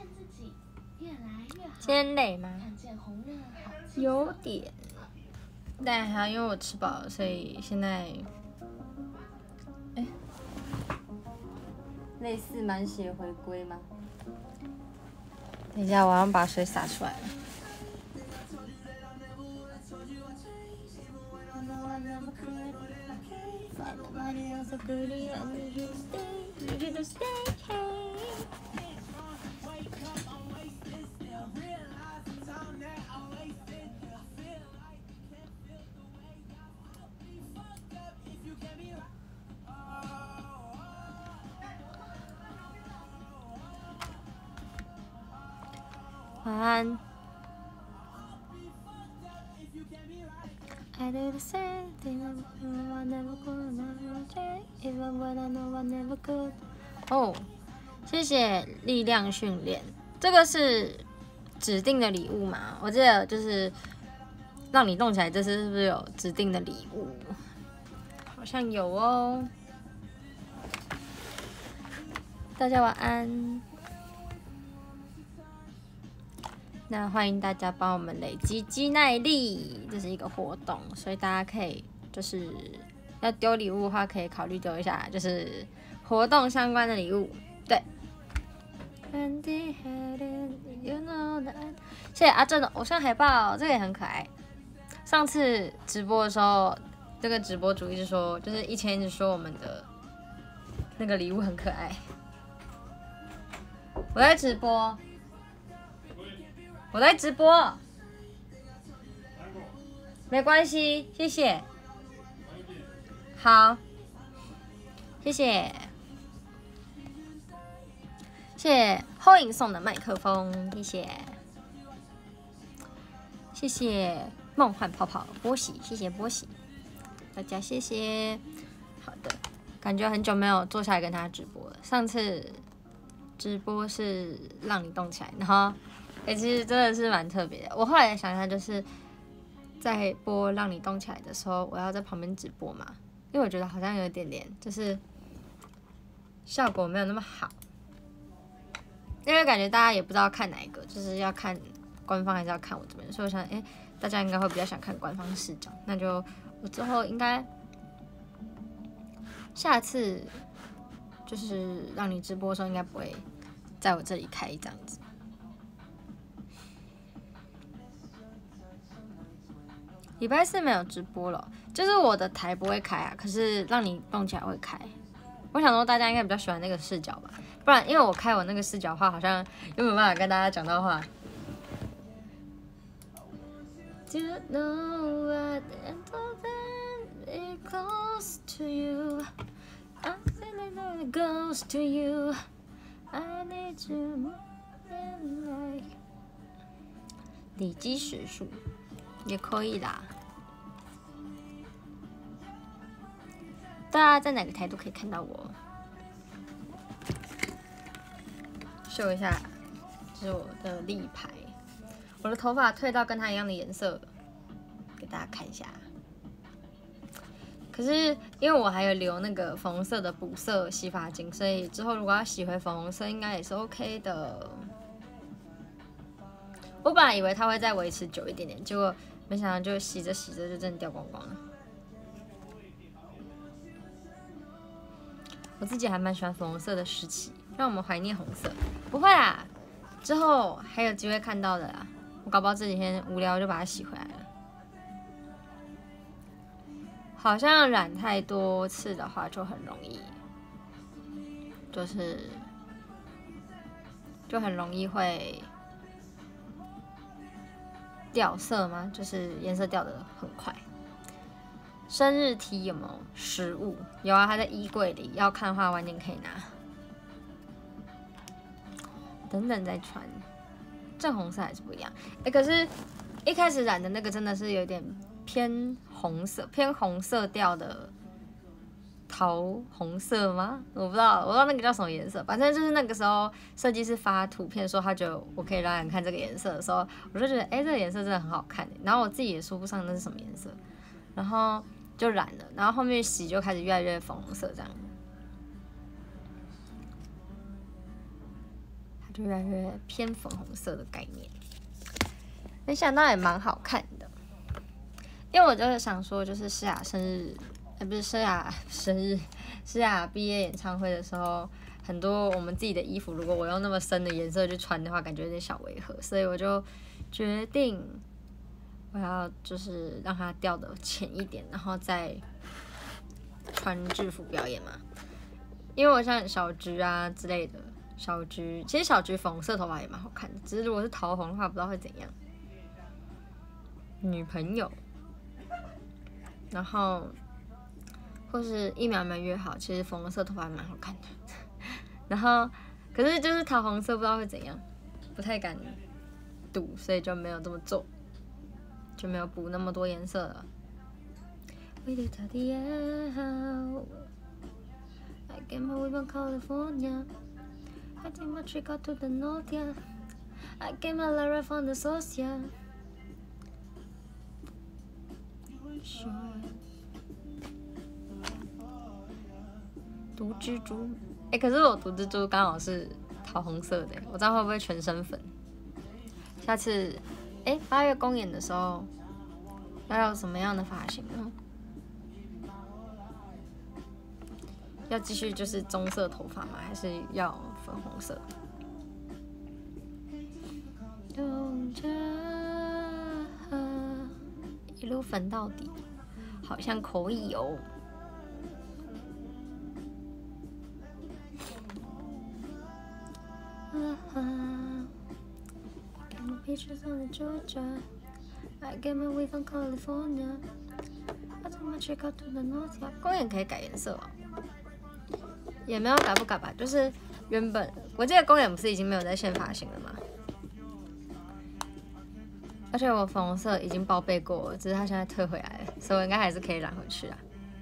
今天累吗？有点，但还好，因为我吃饱了，所以现在，类似满血回归吗？等一下，我要把水洒出来了。晚安。I do the same thing I never could, never change, even when I know I never could. 哦，谢谢力量训练，这个是指定的礼物嘛？我记得就是让你动起来，这次是不是有指定的礼物？好像有哦。大家晚安。那欢迎大家帮我们累积肌耐力，这是一个活动，所以大家可以就是要丢礼物的话，可以考虑丢一下，就是活动相关的礼物。对。谢谢阿正的偶像海报，这个也很可爱。上次直播的时候，这个直播主一直说，就是一直说我们的那个礼物很可爱。我在直播。我在直播，没关系，谢谢。好，谢谢，谢谢后影送的麦克风，谢谢，谢谢梦幻泡泡波喜，谢谢波喜，大家谢谢。好的，感觉很久没有坐下来跟他直播了，上次直播是让你动起来，然后。其实真的是蛮特别的。我后来想想，就是在播《让你动起来》的时候，我要在旁边直播嘛，因为我觉得好像有点就是效果没有那么好，因为感觉大家也不知道看哪一个，就是要看官方还是要看我这边，所以我想，大家应该会比较想看官方视角，那就我之后应该下次就是让你直播的时候，应该不会在我这里开这样子。礼拜四没有直播了，就是我的台不会开啊，可是让你动起来会开。我想说大家应该比较喜欢那个视角吧，不然因为我开我那个视角的话，好像又没有办法跟大家讲到话。里基时数也可以啦。大家在哪个台都可以看到我。秀一下，这是我的立牌。我的头发褪到跟它一样的颜色，给大家看一下。可是因为我还有留那个粉红色的补色洗发精，所以之后如果要洗回粉红色，应该也是 OK 的。我本来以为它会再维持久一点点，结果没想到就洗着洗着就真的掉光光了。我自己还蛮喜欢粉红色的时期，让我们怀念红色。不会啦，之后还有机会看到的啦。我搞不好这几天无聊就把它洗回来了。好像染太多次的话就很容易，就很容易会掉色吗？就是颜色掉得很快。生日 T 有没有实物？有啊，它在衣柜里，要看的话晚点可以拿。等等再穿，正红色还是不一样。可是一开始染的那个真的是有点偏红色，偏红色调的桃红色吗？我不知道那个叫什么颜色。反正就是那个时候设计师发图片说他觉得我可以让人看这个颜色的时候，我就觉得这个颜色真的很好看。然后我自己也说不上那是什么颜色，然后就染了，然后后面洗就开始越来越粉红色这样。 就越来越偏粉红色的概念。没想到也蛮好看的，因为我就是想说，就是诗雅生日，不是诗雅生日，诗雅毕业演唱会的时候，很多我们自己的衣服，如果我用那么深的颜色去穿的话，感觉有点小违和，所以我就决定我要就是让它调的浅一点，然后再穿制服表演嘛。因为我像小菊啊之类的，小菊其实小菊粉红色头发也蛮好看的，只是如果是桃红的话，不知道会怎样。女朋友，然后或是一秒秒约好，其实粉红色头发蛮好看的。然后可是就是桃红色不知道会怎样，不太敢赌，所以就没有这么做，就没有补那么多颜色了。I get my weed from California. I take my trick out to the north, yeah. I get my Lara from the source, yeah. 毒蜘蛛，可是我毒蜘蛛刚好是桃红色的，我这样会不会全身粉？下次8月公演的时候要有什么样的发型呢？要继续就是棕色头发吗？还是要粉红色？一路粉到底，好像可以哦。公演可以改颜色哦。也没有改不改吧，就是原本我记得公演不是已经没有在限发型了吗？而且我粉红色已经报备过了，只是它现在退回来了，所以我应该还是可以染回去啊。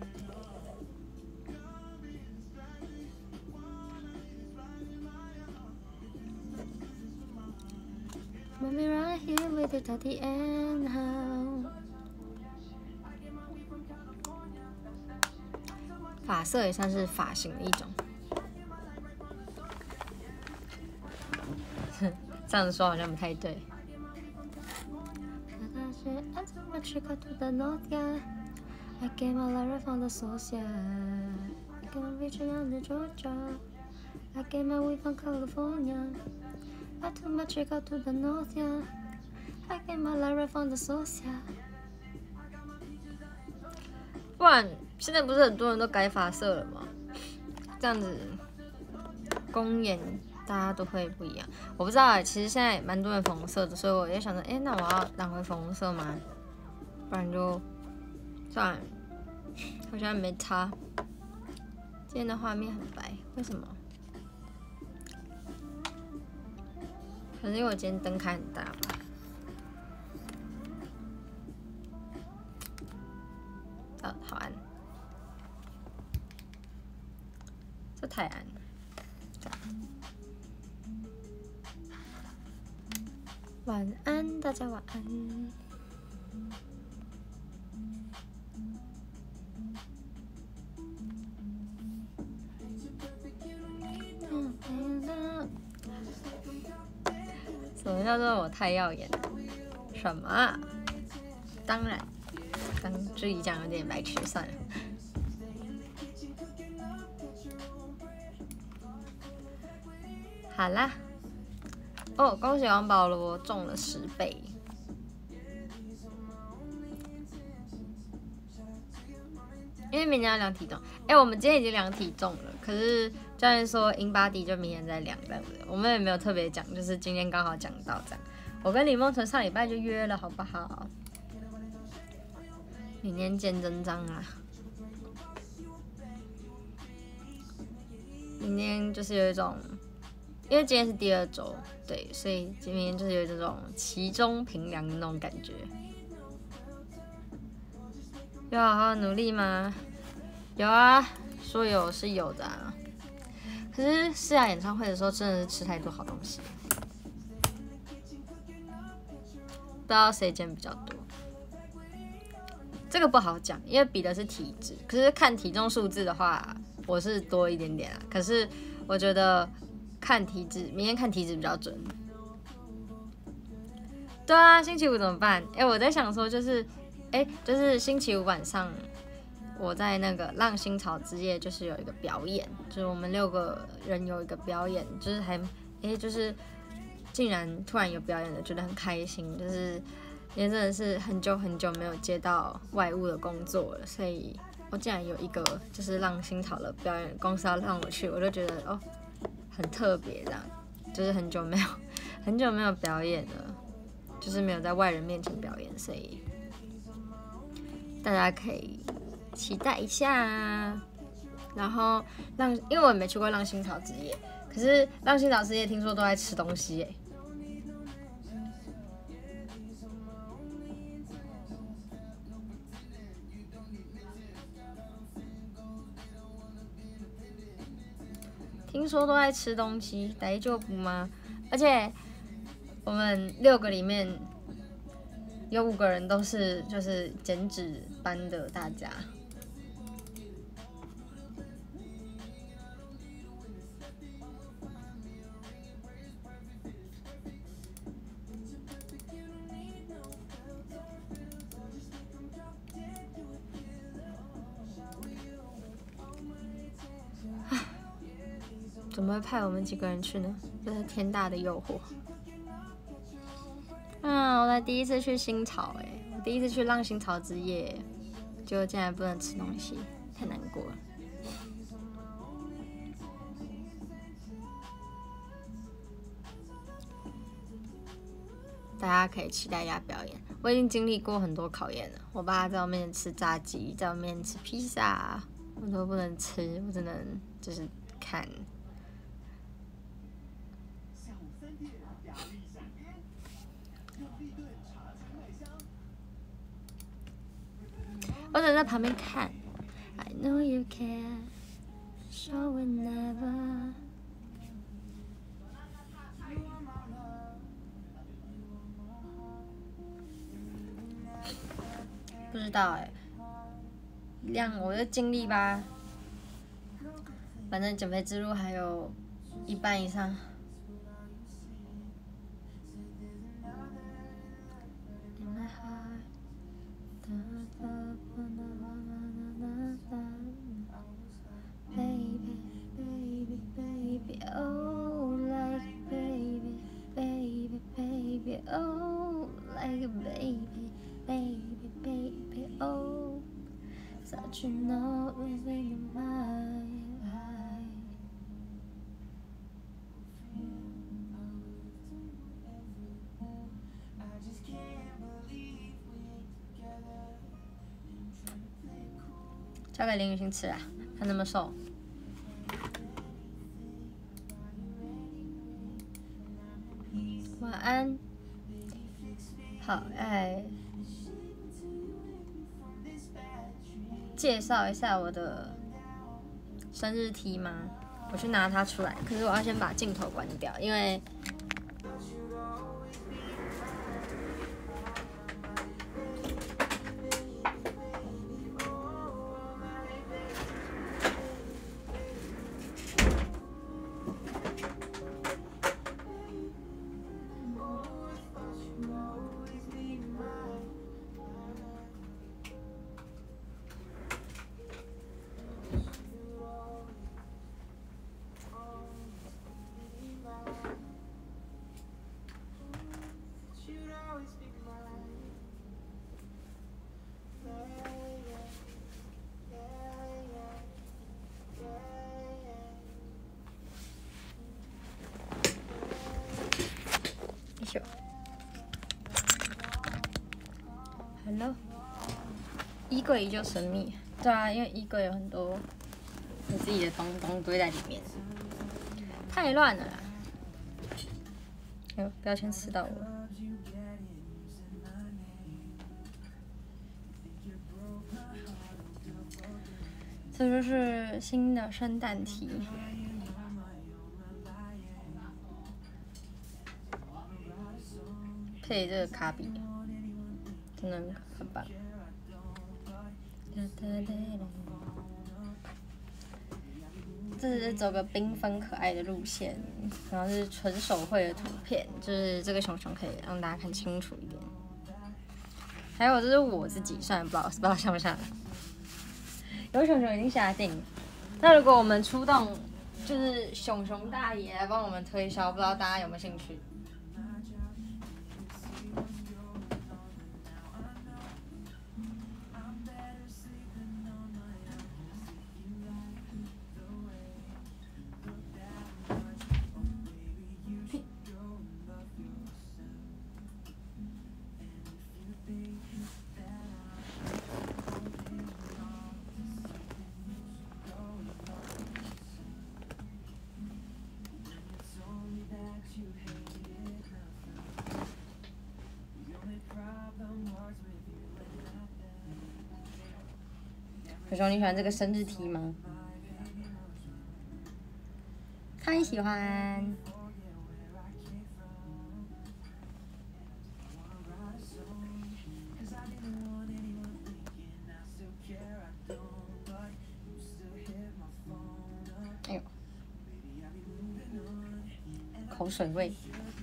发色也算是发型的一种，这样子说好像不太对。不然现在不是很多人都改发色了吗？这样子公演大家都会不一样。我不知道其实现在蛮多人粉红色的，所以我也想着，那我要染回粉红色吗？不然就算了，好像没差。今天的画面很白，为什么？可能因为我今天灯开很大吧。好暗，这太暗了。晚安，大家晚安。什么叫做我太耀眼？什么啊？当然。刚自己讲有点白痴，算了。好啦，恭喜王保罗中了10倍。因为明天要量体重，我们今天已经量体重了，可是教练说 InBody 就明天再量这样子，我们也没有特别讲，就是今天刚好讲到这样。我跟李梦纯上礼拜就约了，好不好？明天见真章啊！明天就是有一种，因为今天是第2周，对，所以今天就是有这种期中评量的那种感觉。有好好努力吗？有啊，说有是有的啊。可是诗雅演唱会的时候真的是吃太多好东西，不知道谁减比较多。这个不好讲，因为比的是体脂。可是看体重数字的话，我是多一点点啊。可是我觉得看体质，明天看体质比较准。对啊，星期五怎么办？我在想说，就是星期五晚上，我在那个浪星草之夜，就是有一个表演，就是我们6个人有一个表演，就是就是竟然突然有表演了，觉得很开心，就是因为真的是很久没有接到外务的工作了，所以我竟然有一个就是浪星草的表演公司要让我去，我就觉得很特别，这样就是很久没有表演了。就是没有在外人面前表演，所以大家可以期待一下。然后因为我也没去过浪星草之夜，可是浪星草之夜听说都在吃东西耶。听说都在吃东西，大丈夫吗？而且我们6个里面有5个人都是就是减脂班的，大家。怎么会派我们几个人去呢？这是天大的诱惑。我才第一次去星草我第一次去浪星草之夜，结果竟然不能吃东西，太难过了。大家可以期待一下表演。我已经经历过很多考验了，我爸在我面前吃炸鸡，在我面前吃披萨，我都不能吃，我只能就是看。我只能在旁边看。I know you care, so whenever。不知道我就尽力吧。反正减肥之路还有1半以上。Oh, like a baby, baby, baby, oh, such a note within my eye. I just can't believe we're together. 交给林雨欣吃啊，她那么瘦。晚安。好，介绍一下我的生日 T 吗？我去拿它出来，可是我要先把镜头关掉，因为Hello， 衣柜依旧神秘。对啊，因为衣柜有很多我自己的东东堆在里面，太乱了啦。标签刺到我。这就是新的圣诞题。配这个卡比，真的很棒。 这是走个缤纷可爱的路线，然后是纯手绘的图片，就是这个熊熊可以让大家看清楚一点。还有这是我自己，虽然不知道像不像。有熊熊已经下定，那如果我们出动，就是熊熊大爷来帮我们推销，不知道大家有没有兴趣？熊熊，你喜欢这个生日 T 吗？他喜欢。哎呦，口水味。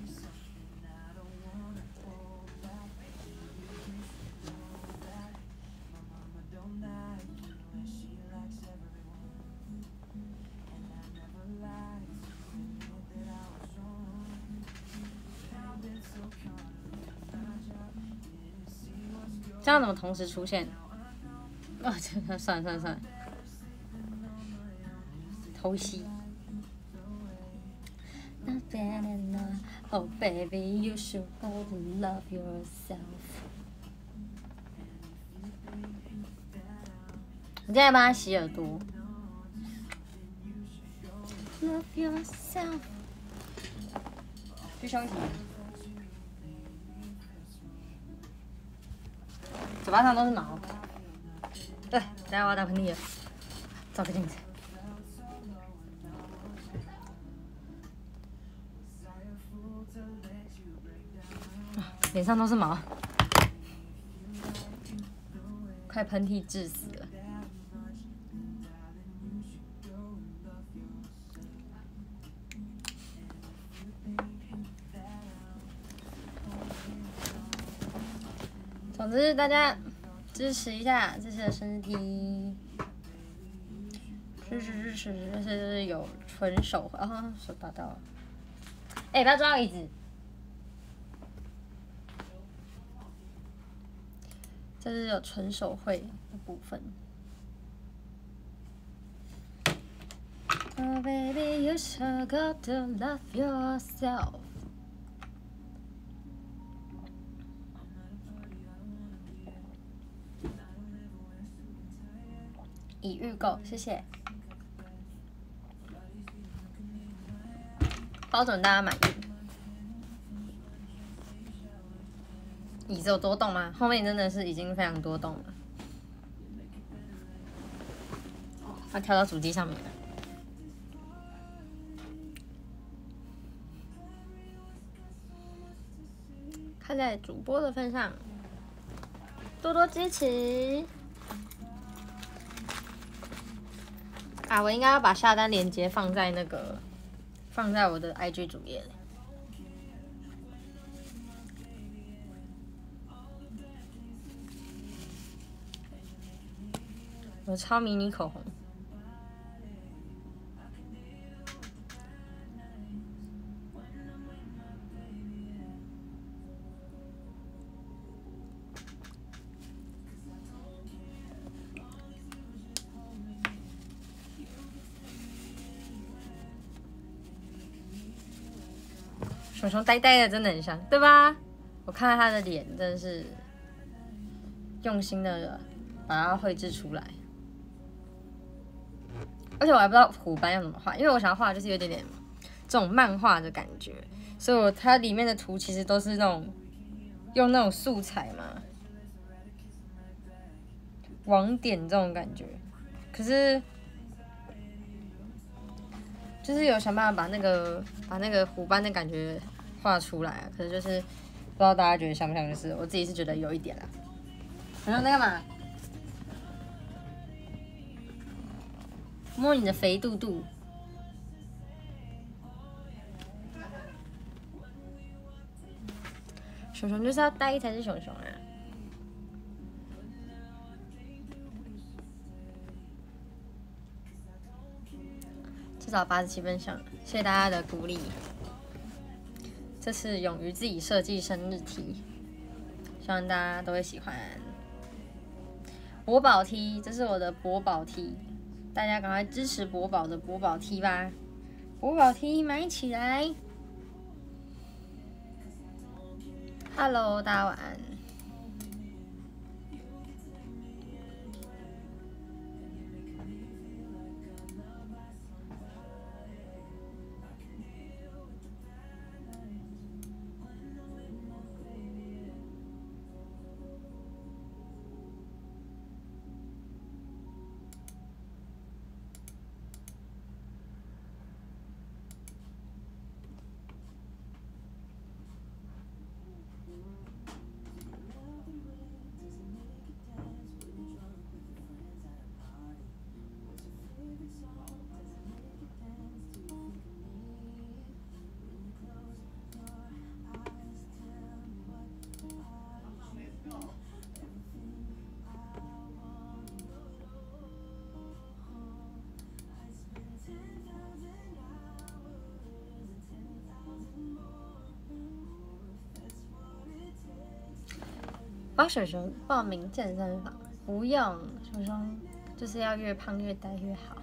这样怎么同时出现？啊，算了，偷袭。Oh baby, you should go to love yourself。我现在帮他洗耳朵。Love yourself。去休息。嘴巴上都是毛。对，等下我要打喷嚏了，照个镜子。脸上都是毛，快喷嚏致死了。总之，大家支持一下这次的生日 T， 支持，这是有纯手绘，啊，手打到了。不要撞到椅子。这是有纯手绘的部分。Oh baby, you should go to love yourself。已预购，谢谢。包准大家满意。椅子有多动吗？后面真的是已经非常多动了。它跳到主机上面了。看在主播的份上，多多支持。啊，我应该要把下单链接放在我的 IG 主页里。我超迷你口红，熊熊呆呆的，真的很像，对吧？我看到他的脸，真的是用心的把它绘制出来。而且我还不知道虎斑要怎么画，因为我想要画就是有点这种漫画的感觉，所以它里面的图其实都是那种用那种素材嘛，网点这种感觉。可是就是有想办法把那个虎斑的感觉画出来啊，可是就是不知道大家觉得像不像，就是我自己是觉得有一点啦。然后在干嘛？摸你的肥肚肚， 熊熊就是要呆才是熊熊啊！至少87分上，谢谢大家的鼓励。这次勇于自己设计生日 T， 希望大家都会喜欢。博宝 T， 这是我的博宝 T， 大家赶快支持博宝的博宝 T 吧！博宝 T 买起来 ！Hello， 大家晚安。帮熊熊报名健身房，不用，熊熊就是要越胖越呆越好。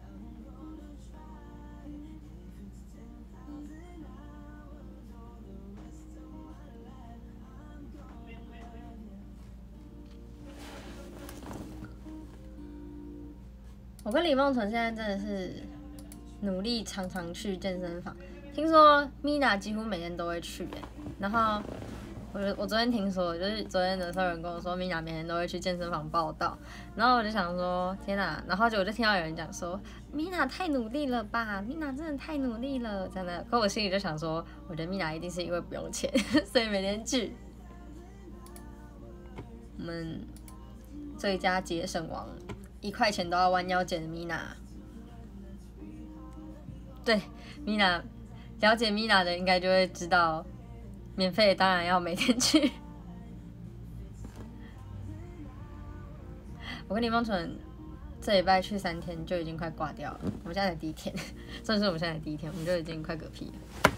我跟李梦纯现在真的是努力常常去健身房，听说 Mina 几乎每天都会去然后我昨天听说，就是昨天的时候有人跟我说 Mina 每天都会去健身房报道，然后我就想说天哪，然后我就听到有人讲说 Mina 太努力了吧，Mina 真的太努力了，真的，可我心里就想说，我觉得 Mina 一定是因为不用钱，所以每天去。我们最佳节省王，1块钱都要弯腰捡的 Mina。对 Mina， 了解 Mina 的应该就会知道。免费当然要每天去。我跟李梦纯这礼拜去3天就已经快挂掉了，我们现在才第1天，算是我们现在第1天，我们就已经快嗝屁了。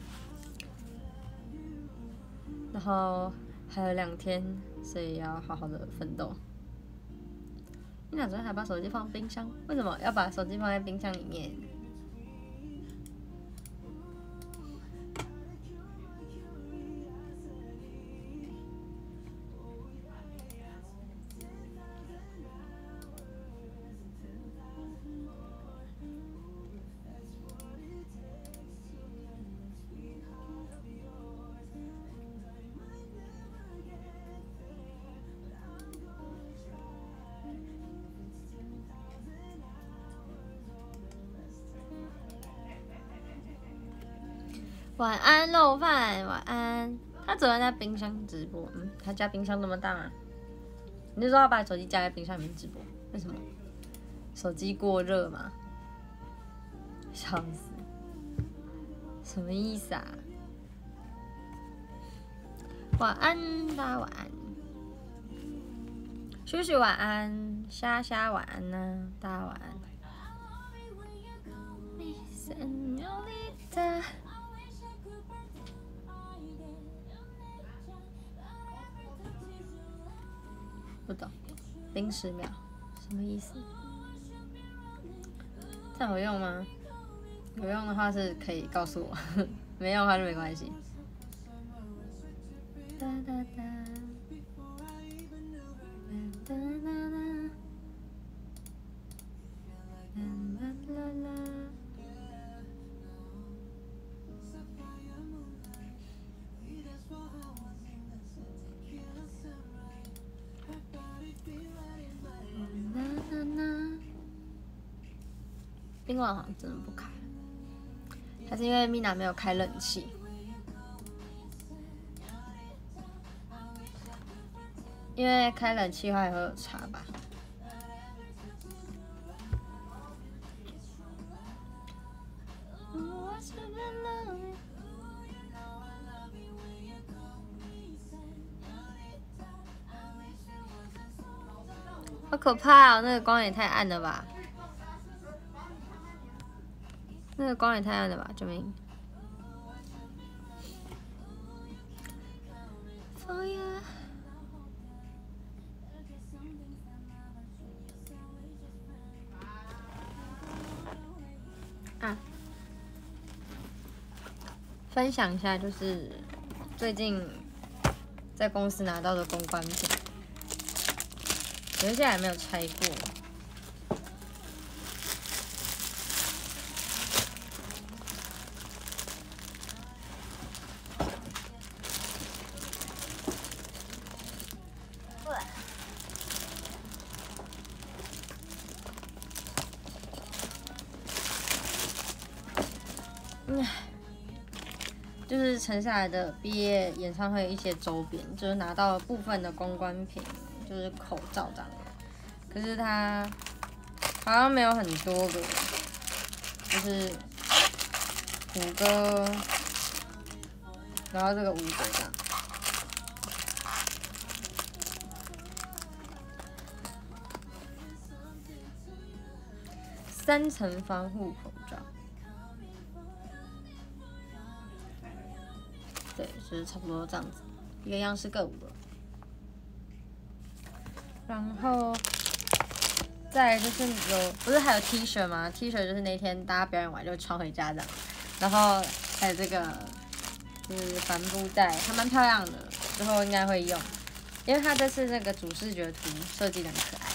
然后还有2天，所以要好好的奋斗。你俩昨天还把手机放冰箱？为什么要把手机放在冰箱里面？晚安肉饭，晚安。他昨天在冰箱直播，他家冰箱那么大吗？你是说要把手机夹在冰箱里面直播？为什么？手机过热吗？笑死！什么意思啊？晚安，大家晚安。叔叔晚安，虾虾晚安呢，大家晚安。不懂，零10秒什么意思？这样有用吗？有用的话是可以告诉我，没用的话就没关系。哒哒哒，哒哒哒，啦啦啦。冰网好像真的不开，还是因为 Mina 没有开冷气。因为开冷气的话也会有差吧。 好可怕哦！那个光也太暗了吧！那个光也太暗了吧！救命！啊，分享一下，就是最近在公司拿到的公关品，有一些还没有拆过。就是陈下来的毕业演唱会一些周边，就是拿到部分的公关品，就是口罩这样。可是它好像没有很多个，就是5个，然后这个5个这样。3层防护口罩。对，就是差不多这样子，一个样式各5个。然后再来就是不是还有 T 恤吗 ？T 恤就是那天大家表演完就穿回家这样。然后还有这个就是帆布袋，还蛮漂亮的，之后应该会用，因为它这次那个主视觉图设计的很可爱。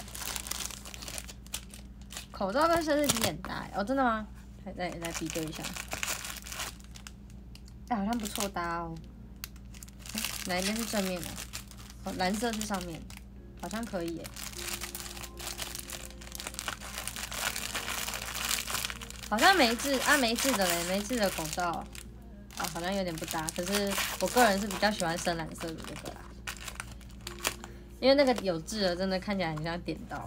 口罩跟生日 T 很搭哦，真的吗？来比对一下。好像不错搭哦。哪一边是正面的？哦，蓝色是上面，好像可以耶。好像没字的嘞，没字的口罩，好像有点不搭。可是我个人是比较喜欢深蓝色的这个啦，因为那个有字的真的看起来很像点到。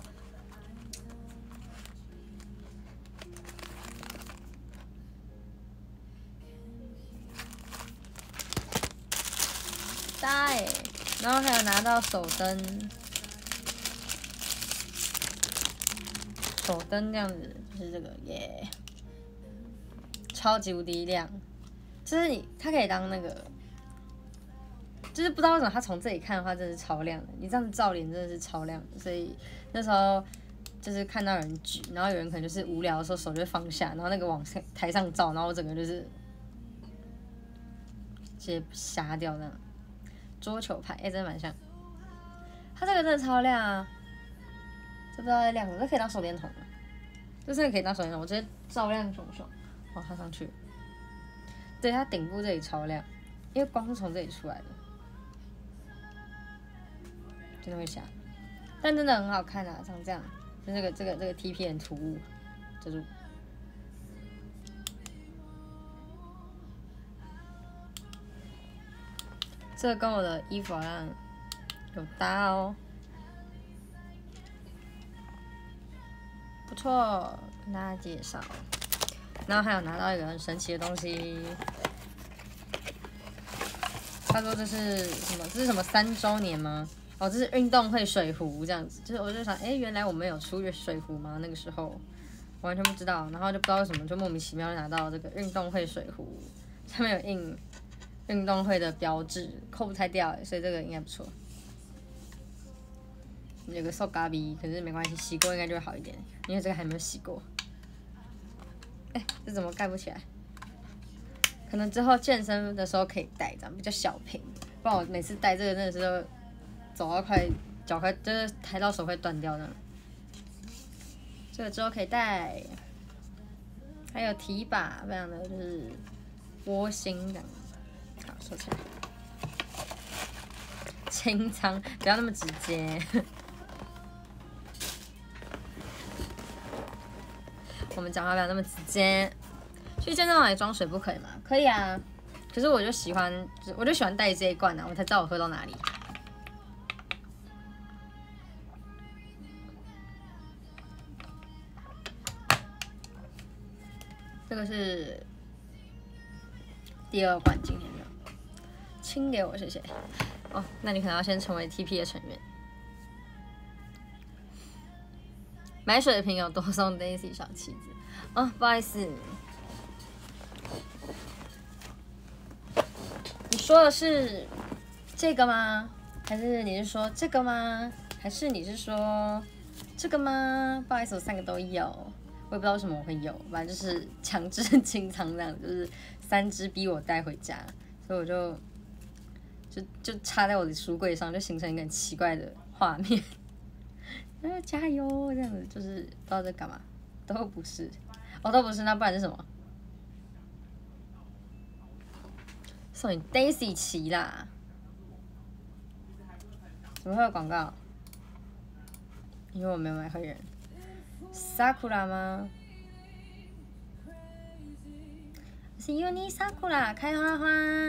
搭欸，然后还有拿到手灯，这样子，就是这个耶，超级无敌亮，就是它可以当那个，就是不知道为什么它从这里看的话真的是超亮的，你这样子照脸真的是超亮的，所以那时候就是看到有人举，然后有人可能就是无聊的时候手就会放下，然后那个往台上照，然后我整个就是直接瞎掉那样。桌球拍，真的蛮像。它这个真的超亮啊！这不知道在亮什么，这可以当手电筒了。这真的可以当手电筒，我直接照亮熊熊。哇，它上去。对，它顶部这里超亮，因为光是从这里出来的，真的会瞎。但真的很好看啊，长这样，就这个 TP 很突兀，遮住。这个跟我的衣服好像有搭哦，不错，跟大家介绍。然后还有拿到一个很神奇的东西，他说这是什么？这是什么3周年吗？哦，这是运动会水壶这样子。就是我就想，原来我们有出水壶吗？那个时候完全不知道，然后就不知道为什么就莫名其妙拿到这个运动会水壶，上面有印运动会的标志，扣不太掉，所以这个应该不错。有个塑胶味，可是没关系，洗过应该就会好一点，因为这个还没有洗过。这怎么盖不起来？可能之后健身的时候可以带，这样比较小瓶。不然我每次带这个真的是都走到脚快，就是抬到手快断掉那。这个之后可以带，还有提把，非常的就是窝心这样。好，收起来。清仓，不要那么直接。我们讲话不要那么直接。去健身房里装水不可以吗？可以啊，可是我就喜欢带这一罐啊，我才知道我喝到哪里。这个是第2罐今天的，清给我谢谢。哦，那你可能要先成为 TP 的成员。 买水瓶有多送 Daisy 小旗子。哦，不好意思，你说的是这个吗？还是你是说这个吗？还是你是说这个吗？不好意思，我3个都有，我也不知道为什么我会有，反正就是强制清仓这样，就是3只逼我带回家，所以我就插在我的书柜上，就形成一个很奇怪的画面。加油，这样子就是不知道在干嘛，都不是，哦都不是，那不然是什么？送你 Daisy 旗啦。怎么会有广告？因为我没有买会员。Sakura 吗？是 Uni Sakura 开花花。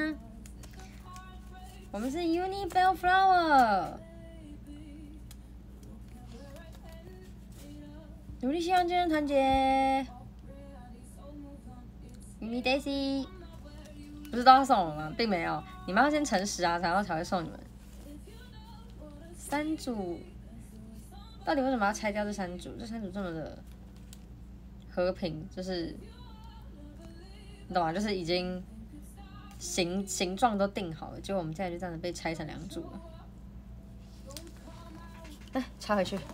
我们是 Uni Bellflower。努力希望家人团结。Uni Daisy。不是都要送我吗？并没有，你们要先诚实啊，然后才会送你们。3组，到底为什么要拆掉这3组？这3组这么的和平，就是你懂吗？就是已经形状都定好了，结果我们现在就这样子被拆成2组了。来，插回去。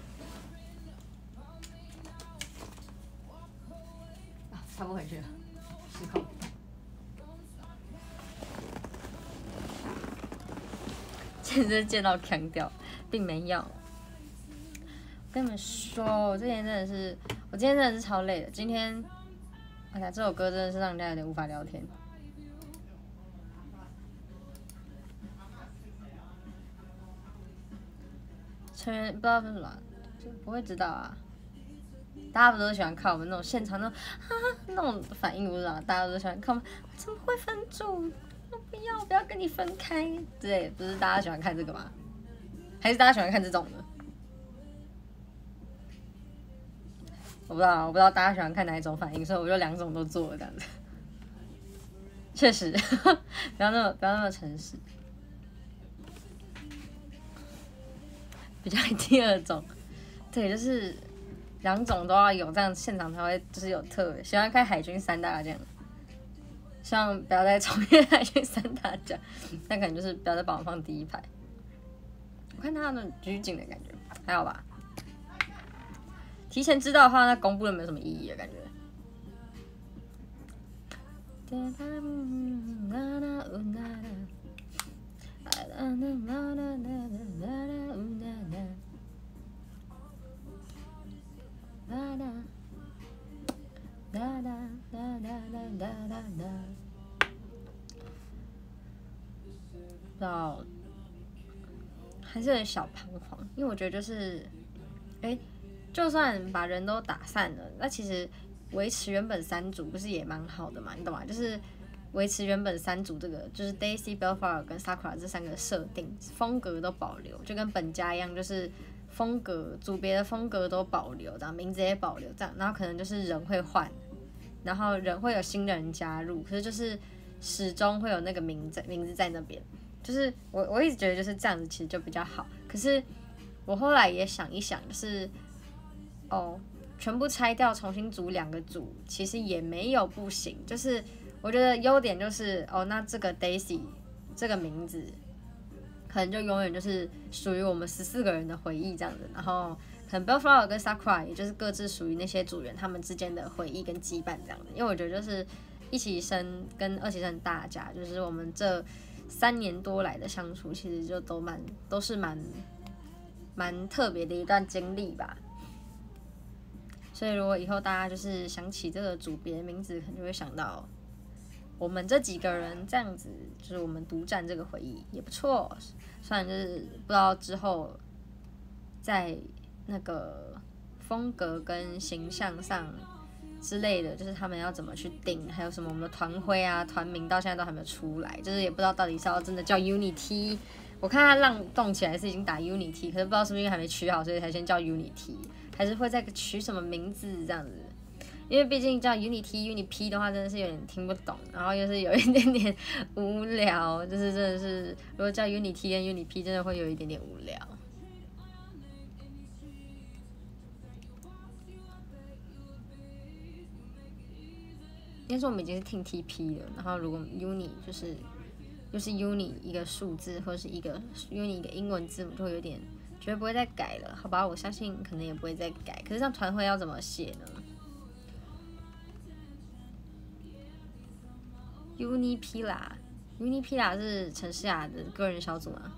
啊，插不回去了，失控。真的见到强调，并没有。我跟你们说，我今天真的是超累的。今天，哎呀，这首歌真的是让人家有点无法聊天。成员不知道是什么，就不会知道啊。大家不都喜欢看我们那种现场那种反应，不知道大家都喜欢看我们怎么会分组？不要跟你分开之类的，不是大家喜欢看这个吗？还是大家喜欢看这种的？我不知道大家喜欢看哪一种反应，所以我就2种都做了这样子。确实，不要那么诚实。比较第2种，对，就是2种都要有，这样现场才会就是有特别。喜欢看海军3大将。希望不要再重演海军3大将，但可能就是不要再把我放第1排。我看他那种拘谨的感觉，还好吧？提前知道的话，那公布了没有什么意义的感觉。到还是有点小彷徨，因为我觉得就是，就算把人都打散了，那其实维持原本3组不是也蛮好的嘛？你懂吗？就是维持原本3组这个，就是 Daisy、Bellflower 跟 Sakura 这3个设定风格都保留，就跟本家一样，就是风格组别的风格都保留，这样名字也保留这样，然后可能就是人会换，然后人会有新的人加入，可是就是始终会有那个名字在那边。就是我一直觉得就是这样子，其实就比较好。可是我后来也想一想，就是全部拆掉，重新组2个组，其实也没有不行。就是我觉得优点就是那这个 Daisy 这个名字，可能就永远就是属于我们14个人的回忆这样子。然后可能 Bellflower 跟 Sakura 也就是各自属于那些组员他们之间的回忆跟羁绊这样子。因为我觉得就是1期生跟2期生大家，就是我们这3年多来的相处，其实就都是蛮特别的一段经历吧。所以如果以后大家就是想起这个组别名字，可能就会想到我们这几个人这样子，就是我们独占这个回忆也不错。虽然就是不知道之后在那个风格跟形象上之类的，就是他们要怎么去定，还有什么我们的团徽啊、团名到现在都还没有出来，就是也不知道到底是要真的叫 Unity。我看他浪动起来是已经打 Unity， 可是不知道是不是因为还没取好，所以才先叫 Unity， 还是会再取什么名字这样子。因为毕竟叫 Unity、Unip 的话，真的是有点听不懂，然后又是有一点点无聊，就是真的是如果叫 Unity 跟 Unip， 真的会有一点点无聊。 该说我们已经是 Team TP 了，然后如果 Uni 就是Uni 一个数字或者是Uni 一个英文字母，就会有点绝对不会再改了，好吧？我相信可能也不会再改。可是像团徽要怎么写呢？Unipila 是陈诗雅的个人小组吗？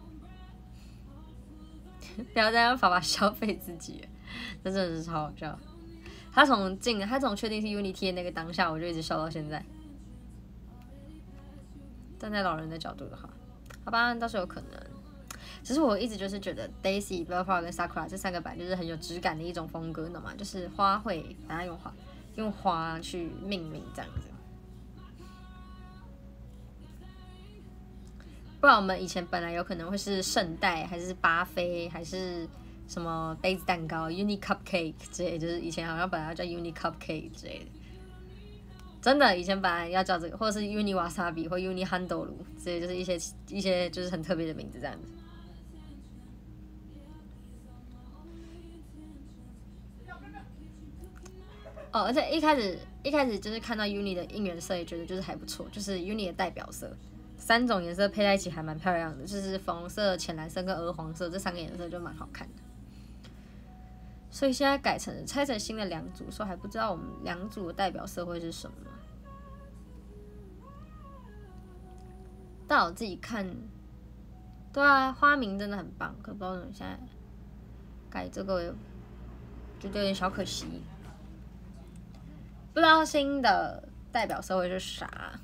不要再让爸爸消费自己了，这真的是超好笑。他从确定是 Unity 的那个当下，我就一直笑到现在。站在老人的角度的话，好吧，倒是有可能。只是我一直就是觉得 Daisy、Bellflower 跟 Sakura 这3个版就是很有质感的一种风格，你懂吗？就是花卉，把它用花去命名这样子。不然我们以前本来有可能会是圣代，还是巴菲，还是什么杯子蛋糕 Uni Cupcake 之类的，就是以前好像本来要叫 Uni Cupcake 之类的。真的，以前本来要叫这个，或者是 Uni Wasabi 或 Uni Handolu 之类，就是一些就是很特别的名字这样子。哦，而且一开始就是看到 Uni 的应援色，也觉得就是还不错，就是 Uni 的代表色，3种颜色配在一起还蛮漂亮的，就是粉红色、浅蓝色跟鹅黄色这3个颜色就蛮好看的。所以现在拆成新的2组，所以还不知道我们2组的代表色会是什么。但我自己看，对啊，花名真的很棒，可不知道为什么现在改这个，觉得有点小可惜。不知道新的代表色会是啥，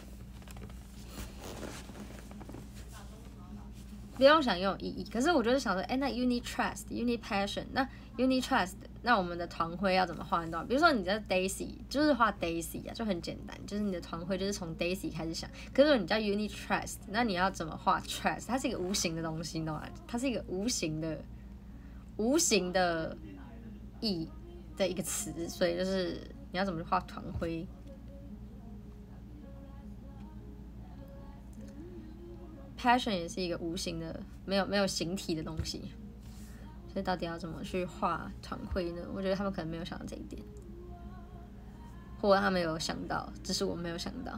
不用想有意义。可是我就是想说，那 Uni Trust、Uni Passion， 那 Uni Trust， 那我们的团徽要怎么画？你知道吗？比如说你在 Daisy， 就是画 Daisy 啊，就很简单，就是你的团徽就是从 Daisy 开始想。可是如果你叫 Uni Trust， 那你要怎么画 Trust？ 它是一个无形的东西，你懂吗？它是一个无形的意的一个词，所以就是你要怎么去画团徽？Passion 也是一个无形的，没有形体的东西。所以到底要怎么去画团徽呢？我觉得他们可能没有想到这一点，或者他们有想到，只是我没有想到。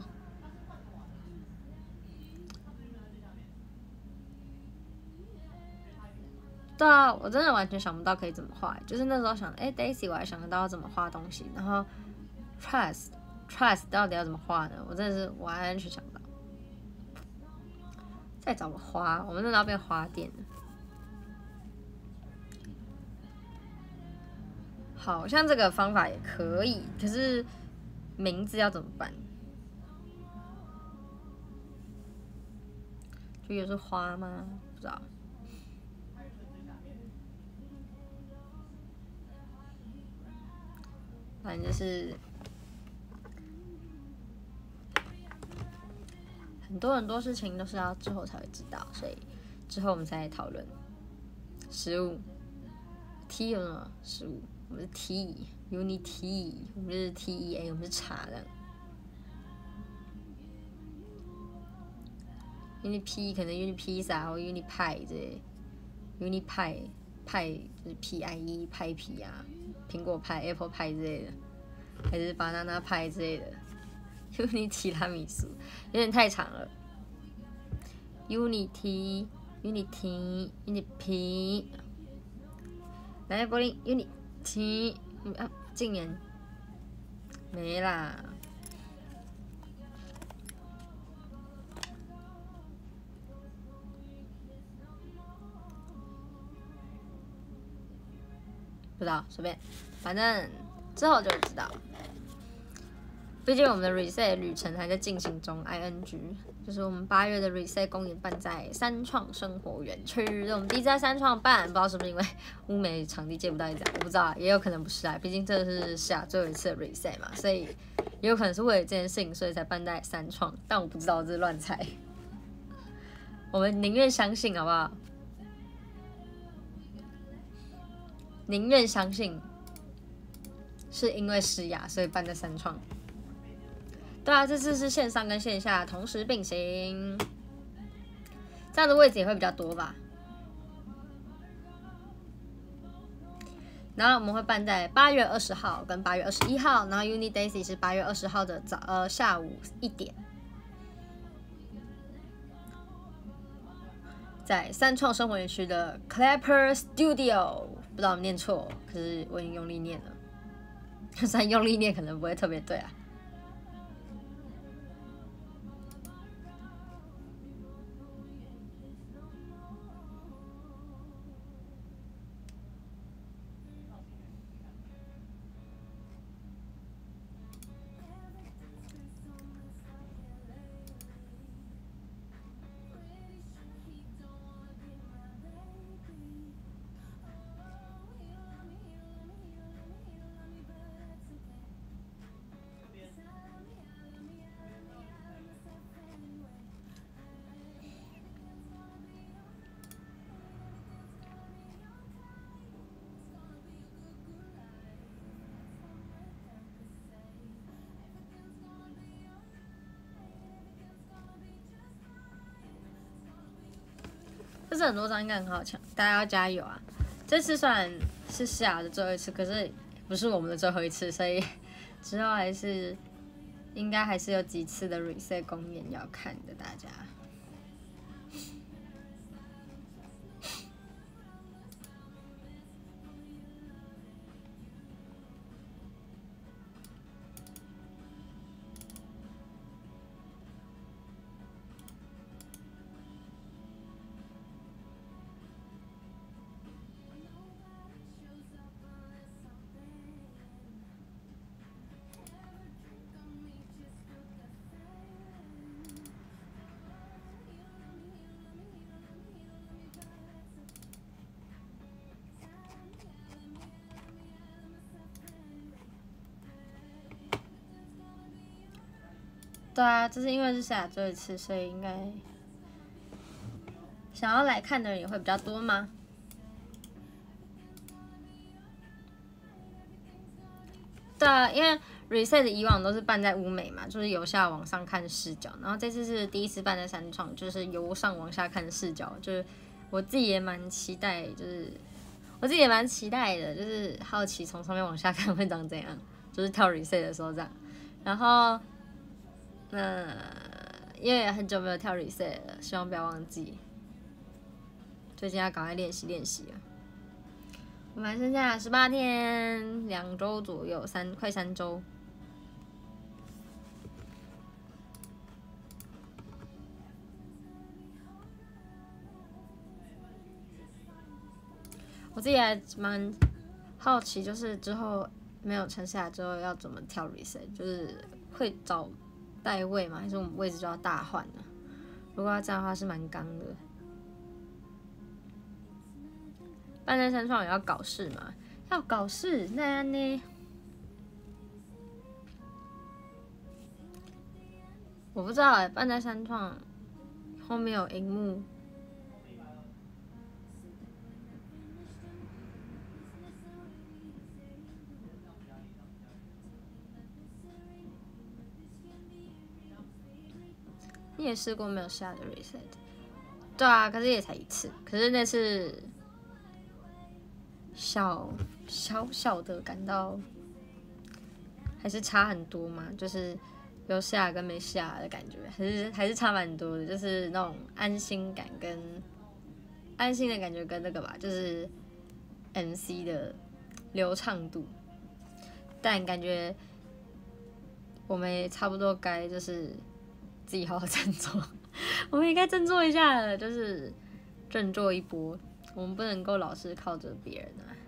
对啊，我真的完全想不到可以怎么画。就是那时候想，Daisy 我还想得到要怎么画东西，然后 Trust 到底要怎么画呢？我真的是完全想不到。再找个花，我们真的要变花店了。好像这个方法也可以，可是名字要怎么办？就又是花吗？不知道。反正就是很多事情都是要之后才会知道，所以之后我们再来讨论。15 T 有什么15？我们是 T，Unity， 我们是 TEA， 我们是茶的。Unipie 可能 Unipizza 或 Unipie 之类 ，Unipie 派就是 PIE 派皮啊，苹果派、Apple 派之类的，还是 banana 派之类的。Unity 提拉米苏有点太长了。Unity， 来柏林 Unity 啊，禁言没啦。不知道，随便，反正之后就知道。毕竟我们的 reset 旅程还在进行中 ，ing 就是我们8月的 reset 公演办在三创生活园区，我们第一次在三创办，不知道是不是因为乌梅场地借不到一张，我不知道，也有可能不是啊，毕竟这是夏最后一次的 reset 嘛，所以也有可能是为了这件事情，所以才办在三创，但我不知道，这是乱猜，我们宁愿相信好不好？宁愿相信是因为诗雅，所以办在三创。对啊，这次是线上跟线下同时并行，这样的位置也会比较多吧。 然后我们会办在8月20号跟8月21号，然后 Uni Daisy 是8月20号的下午1点，在三创生活园区的 Clapper Studio， 不知道我念错，可是我已经用力念了，虽然用力念可能不会特别对啊。这次很多张应该很好抢，大家要加油啊！这次虽然是下的最后一次，可是不是我们的最后一次，所以之后应该还是有几次的 reset 公演要看的，大家。对啊，这是因为是下最后一次，所以应该想要来看的人也会比较多吗？对啊，因为 reset 以往都是办在乌美嘛，就是由下往上看视角，然后这次是第一次办在三创，就是由上往下看视角，就是我自己也蛮期待，就是好奇从上面往下看会长怎样，就是跳 reset 的时候这样，然后。因为很久没有跳 reset 了，希望不要忘记。最近要赶快练习啊！我们还剩下18天，2周左右，快3周。我自己还蛮好奇，就是之后没有撑下来之后要怎么跳 reset， 就是会找代位吗？还是我们位置就要大换呢？如果要这样的话，是蛮刚的。办在三创也要搞事嘛？要搞事，那呢？我不知道哎，办在三创后面有荧幕。你也试过没有下的 reset？ 对啊，可是也才一次，可是那次小的感到还是差很多嘛，就是有下跟没下的感觉，还是差蛮多的，就是那种安心的感觉跟那个吧，就是 MC 的流畅度，但感觉我们也差不多该就是自己好好振作，我们也该振作一下了，就是振作一波，我们不能够老是靠着别人啊。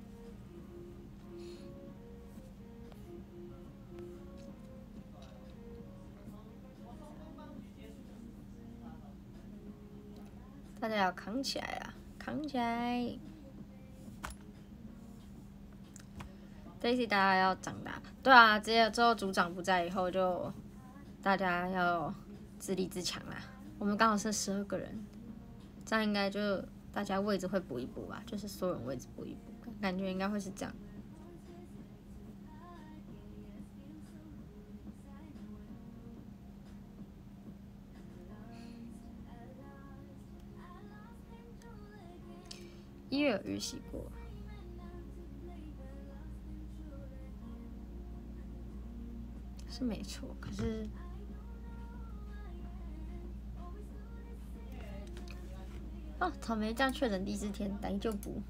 大家要扛起来啊！扛起来 ！Daisy， 大家要长大。对啊，之后组长不在以后，就大家要自立自强啦。我们刚好剩12个人，这样应该就大家位置会补一补吧，就是所有人位置补一补，感觉应该会是这样。1月有预习过， 是没错，可是哦，草莓酱确诊第4天，大丈夫。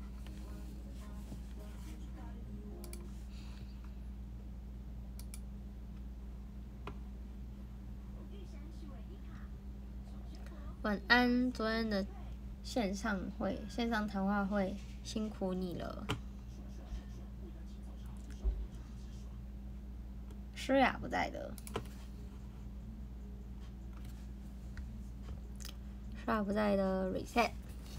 晚安，昨天的线上谈话会辛苦你了。诗雅不在的，诗雅不在的 reset。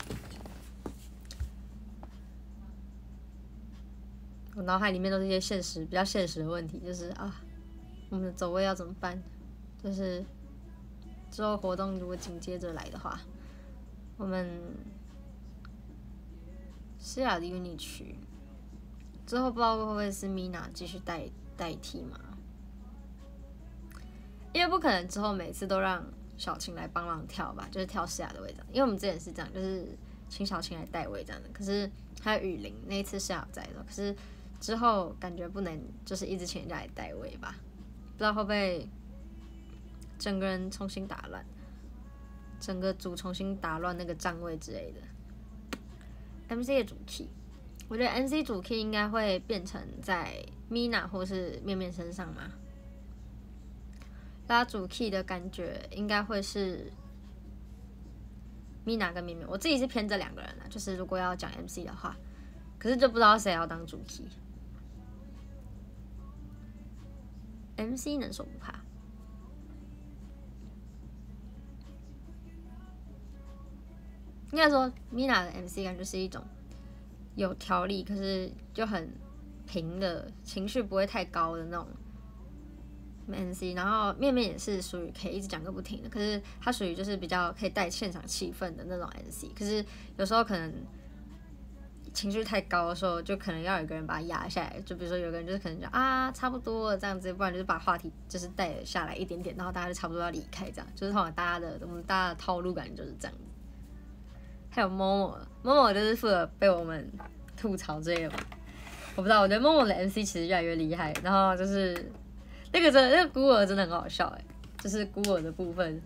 我脑海里面都是一些比较现实的问题，就是啊，我们的走位要怎么办？就是之后活动如果紧接着来的话，我们诗雅的 unit 区之后不知道会不会是 Mina 继续代替嘛？因为不可能之后每次都让小晴来帮忙跳吧，就是跳诗雅的位置。因为我们之前是这样，就是请小晴来代位这样的。可是还有雨林那一次诗雅在的，可是之后感觉不能就是一直请人家来代位吧，不知道会不会整个人重新打乱，整个组重新打乱那个站位之类的。MC 的主 key， 我觉得 MC 主 key 应该会变成在 Mina 或是面面身上嘛。拉主 key 的感觉应该会是 Mina 跟面面，我自己是偏这2个人啦，就是如果要讲 MC 的话，可是就不知道谁要当主 key。MC 能手不怕。应该说 Mina 的 MC 感觉是一种有条理，可是就很平的情绪不会太高的那种 MC， 然后面面也是属于可以一直讲个不停的，可是他属于就是比较可以带现场气氛的那种 MC， 可是有时候可能情绪太高的时候，就可能要有一个人把他压下来，就比如说有个人就是可能就啊差不多了这样子，不然就是把话题就是带下来一点点，然后大家就差不多要离开这样，就是通常我们大家的套路感就是这样子。还有 Momo 就是负责被我们吐槽之类的吧，我不知道，我觉得 Momo 的 MC 其实越来越厉害，然后就是那个孤儿真的很好笑哎，就是孤儿的部分。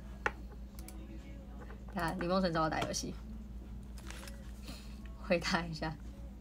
啊，李梦辰找我打游戏，回答一下。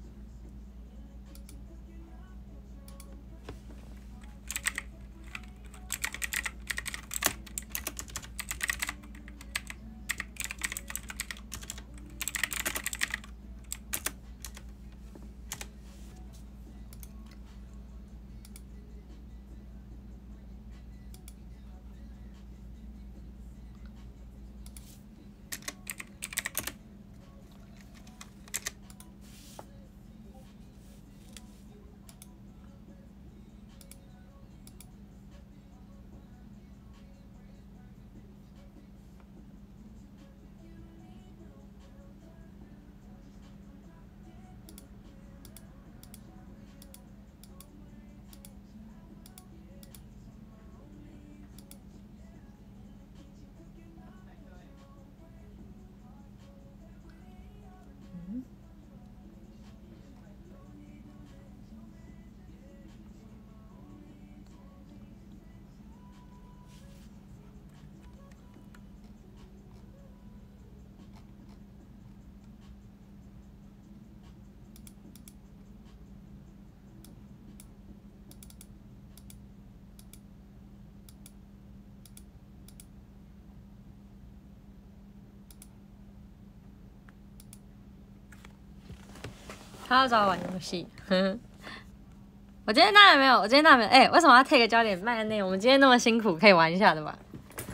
他要找我玩游戏，我今天当然没有，哎、为什么要 take 焦点卖的内容？我们今天那么辛苦，可以玩一下的吧？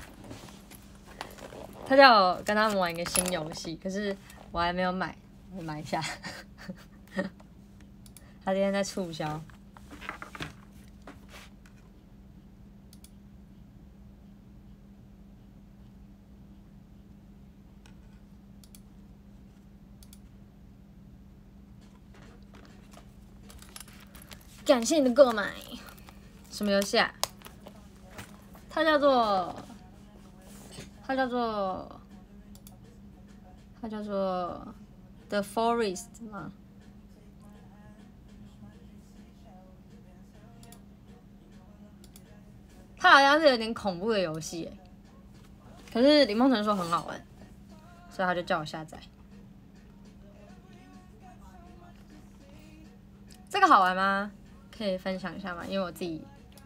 他叫我跟他们玩一个新游戏，可是我还没有买，我买一下。他今天在促销。感谢你的购买。什么游戏啊？它叫做 The Forest 吗？ 它好像是有点恐怖的游戏，可是林梦辰说很好玩，所以他就叫我下载。这个好玩吗？可以分享一下吗？因为我自己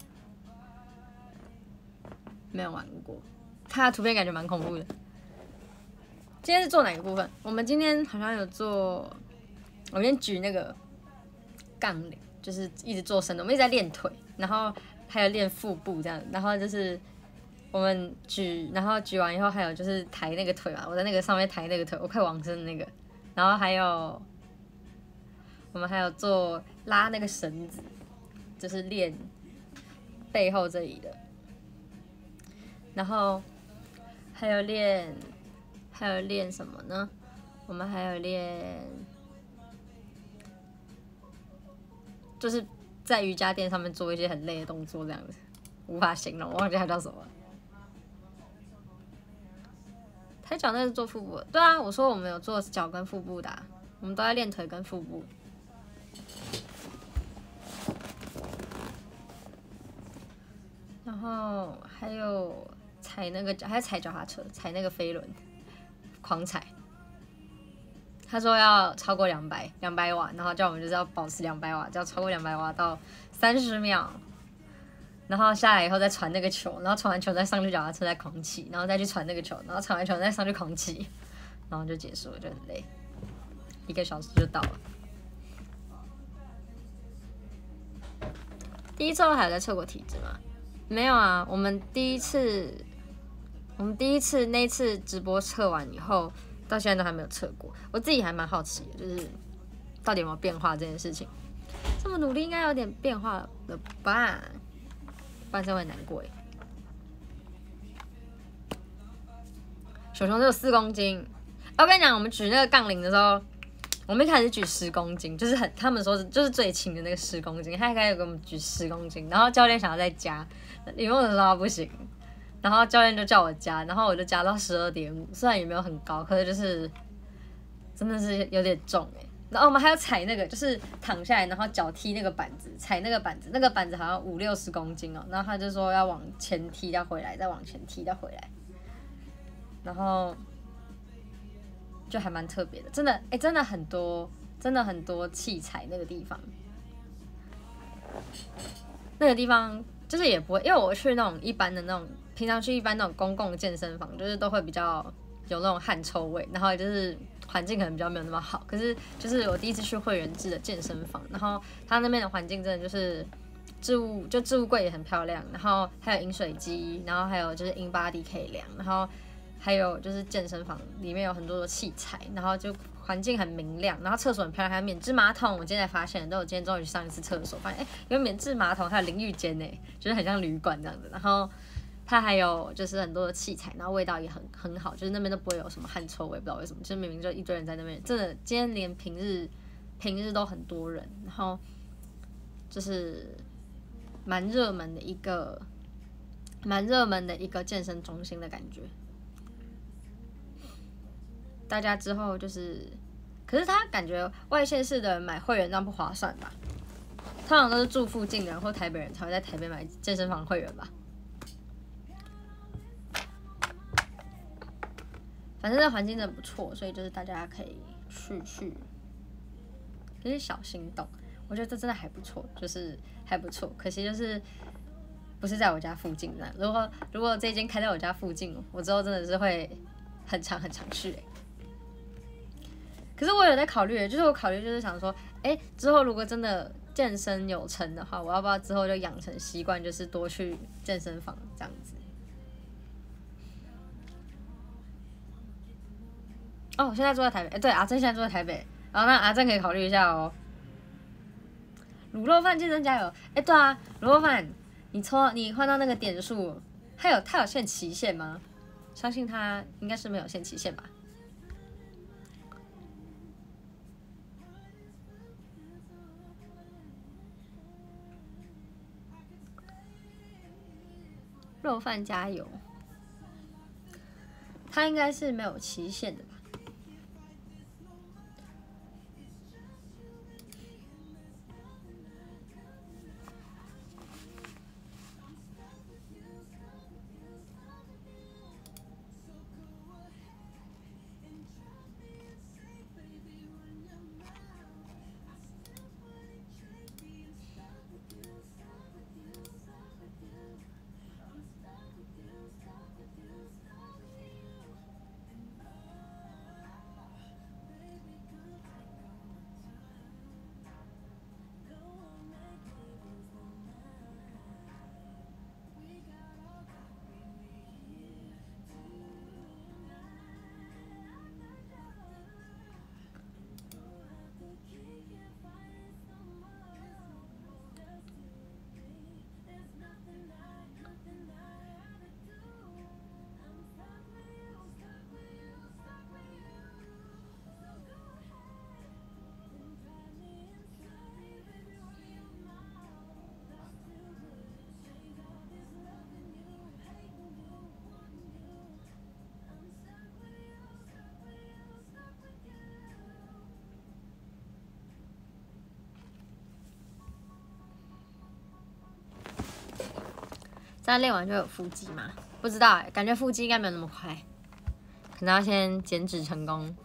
没有玩过，它的图片感觉蛮恐怖的。今天是做哪个部分？我们今天好像有做，我先举那个杠铃，就是一直做深蹲，我们一直在练腿，然后还有练腹部这样，然后就是我们举，然后举完以后还有就是抬那个腿嘛，我在那个上面抬那个腿，我快往生的那个，然后还有我们还有做拉那个绳子，就是练背后这里的，然后还有练什么呢？我们还有练，就是在瑜伽垫上面做一些很累的动作，这样子无法形容，我忘记它叫什么。抬脚那是做腹部的，对啊，我说我们有做脚跟腹部的、啊，我们都在练腿跟腹部。然后还有踩那个脚，还有踩脚踏车，踩那个飞轮，狂踩。他说要超过200瓦，然后叫我们就是要保持200瓦，就要超过200瓦到30秒，然后下来以后再传那个球，然后传完球再上去脚踏车再狂骑，然后再去传那个球，然后传完球再上去狂骑，然后就结束了，就很累，1个小时就到了。第一周还有在测过体脂吗？没有啊，我们第一次那一次直播测完以后，到现在都还没有测过。我自己还蛮好奇的，就是到底有没有变化这件事情。这么努力，应该有点变化了吧？不然真会很难过耶。熊熊只有4公斤。我跟你讲，我们举那个杠铃的时候，我们一开始举10公斤，就是他们说就是最轻的那个10公斤，他一开始给我们举10公斤，然后教练想要再加，李梦辰说他不行，然后教练就叫我加，然后我就加到12.5，虽然也没有很高，可是就是真的是有点重哎。然后我们还要踩那个，就是躺下来，然后脚踢那个板子，踩那个板子，那个板子好像50-60公斤哦。然后他就说要往前踢，再回来，再往前踢，再回来，然后就还蛮特别的，真的真的很多器材那个地方，就是也不会，因为我去那种一般的那种，平常去一般那种公共健身房，就是都会比较有那种汗臭味，然后就是环境可能比较没有那么好。可是就是我第一次去会员制的健身房，然后他那边的环境真的就是置物柜也很漂亮，然后还有饮水机，然后还有就是 InBody 可以量，然后还有就是健身房里面有很多的器材，然后就环境很明亮，然后厕所很漂亮，还有免治马桶。我今天才发现，但我今天终于去上一次厕所，发现有免治马桶，还有淋浴间呢，就是很像旅馆这样子。然后它还有就是很多的器材，然后味道也很好，就是那边都不会有什么汗臭味，不知道为什么，就是明明就一堆人在那边，真的今天连平日都很多人，然后就是蛮热门的一个健身中心的感觉。大家之后就是，可是他感觉外县市的人买会员这样不划算吧？通常都是住附近的人或台北人才会在台北买健身房会员吧。反正这环境真的不错，所以就是大家可以去，有点小心动。我觉得这真的还不错，就是还不错。可惜就是不是在我家附近的。如果这间开在我家附近，我之后真的是会很常去。可是我有在考虑，就是我考虑就是想说，之后如果真的健身有成的话，我要不要之后就养成习惯，就是多去健身房这样子。哦，我现在住在台北，对，阿正现在住在台北，然后那阿正可以考虑一下哦。卤肉饭健身加油，对啊，卤肉饭，你换到那个点数，它有限期限吗？相信它应该是没有限期限吧。肉饭加油，它应该是没有期限的吧？ 这样练完就有腹肌吗？不知道感觉腹肌应该没有那么快，可能要先减脂成功。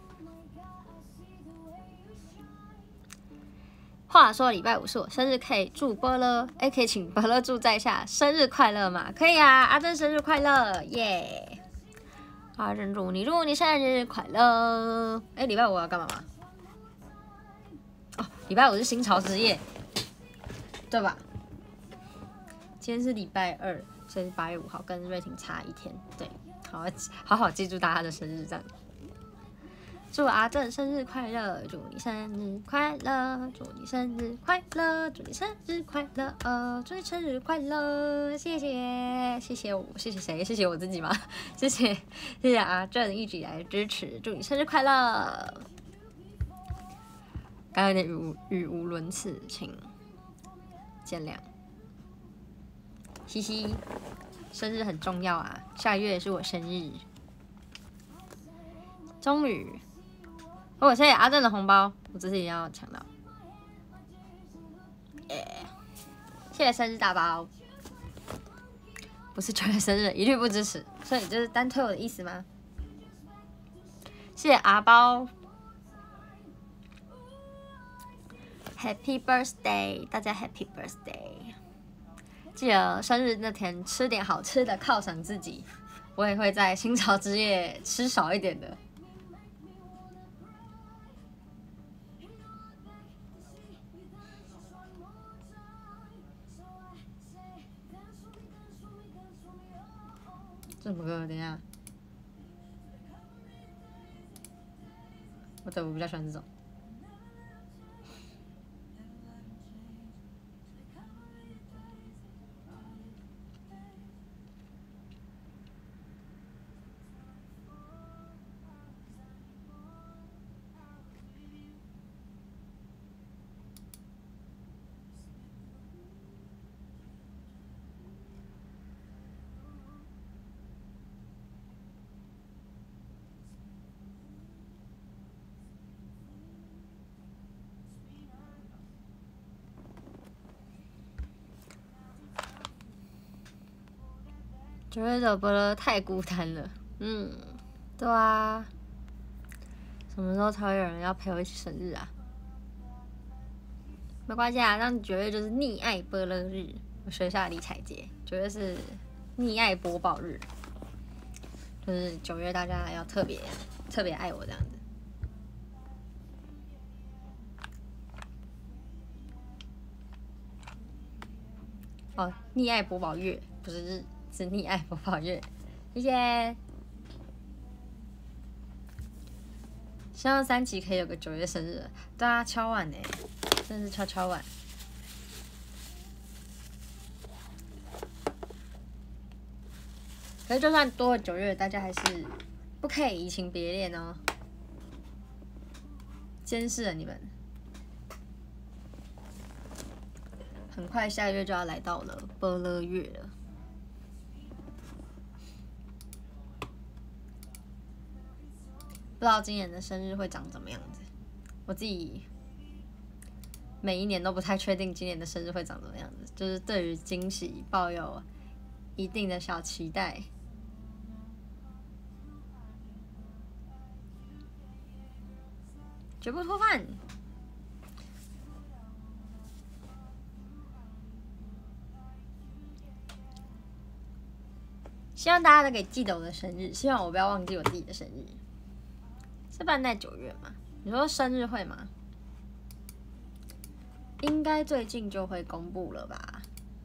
话说礼拜5是我生日，可以祝波乐，可以请波乐祝在下生日快乐吗？可以啊，阿正生日快乐，耶！阿正祝你生日快乐。礼拜5我要干嘛吗？哦，礼拜5是新潮之夜，对吧？今天是礼拜2，所以是8月5号，跟瑞婷差1天。对，好好记住大家的生日，这样。祝阿正生日快乐，祝你生日快乐，祝你生日快乐，祝你生日快乐，祝你生日快乐，谢谢我，谢谢谁？谢谢我自己吗？谢谢阿正一直以来的支持，祝你生日快乐。刚刚有点语无伦次，请见谅。嘻嘻，生日很重要啊，下个月也是我生日，终于。谢谢阿正的红包，我这次一定要抢到。谢谢生日大包，不是9月生日，一律不支持，所以就是单推我的意思吗？谢谢阿包 ，Happy Birthday， 大家 Happy Birthday！ 记得生日那天吃点好吃的犒赏自己，我也会在新潮之夜吃少一点的。这什么歌？等一下，我比较喜欢这种。9月的波乐太孤单了，对啊，什么时候才会有人要陪我一起生日啊？没关系啊，让9月就是溺爱波乐日，我学一下理财节，9月是溺爱播报日，就是9月大家要特别爱我这样子。哦，溺爱播报月不是日。是溺爱播报月，谢谢。希望3集可以有个9月生日，对啊，敲碗呢，真的是敲碗。可是就算多了9月，大家还是不可以移情别恋哦，监视了你们。很快下个月就要来到了波乐月了。不知道今年的生日会长怎么样子，我自己每一年都不太确定今年的生日会长怎么样子，就是对于惊喜抱有一定的小期待。绝不脱饭。希望大家都可以记得我的生日，希望我不要忘记我自己的生日。是办在9月吗？你说生日会吗？应该最近就会公布了吧？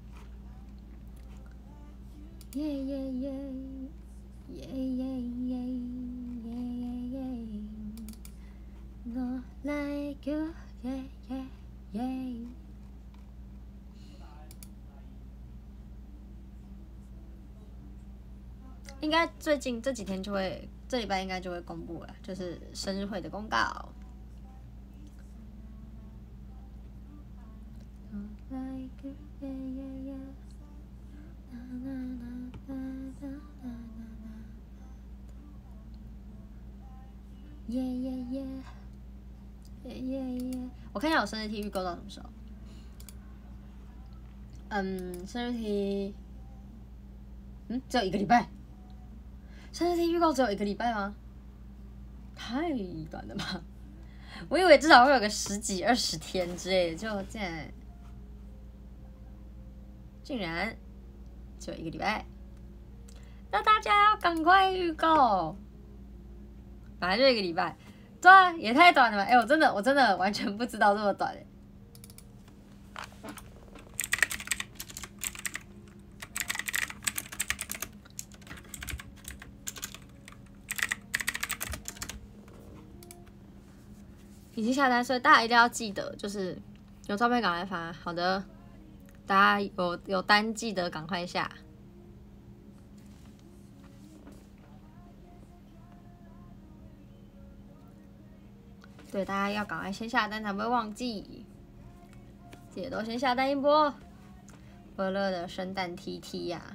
耶耶耶耶耶耶耶耶 ，Not like you， 耶耶耶。应该最近这几天就会，这礼拜应该就会公布了，就是生日会的公告。耶耶耶耶耶耶！我看一下我生日 T 预购到什么时候。生日 T 只有1个礼拜。生日 T 预告只有1个礼拜吗？太短了吧！我以为至少会有个10几20天之类的，就竟然只有1个礼拜。那大家要赶快预告，本来就1个礼拜，对啊，也太短了吧！我真的完全不知道这么短已经下单，所以大家一定要记得，就是有照片赶快发。好的，大家有单记得赶快下。对，大家要赶快先下单才不会忘记。记得都先下单一波。伯乐的圣诞 TT 呀、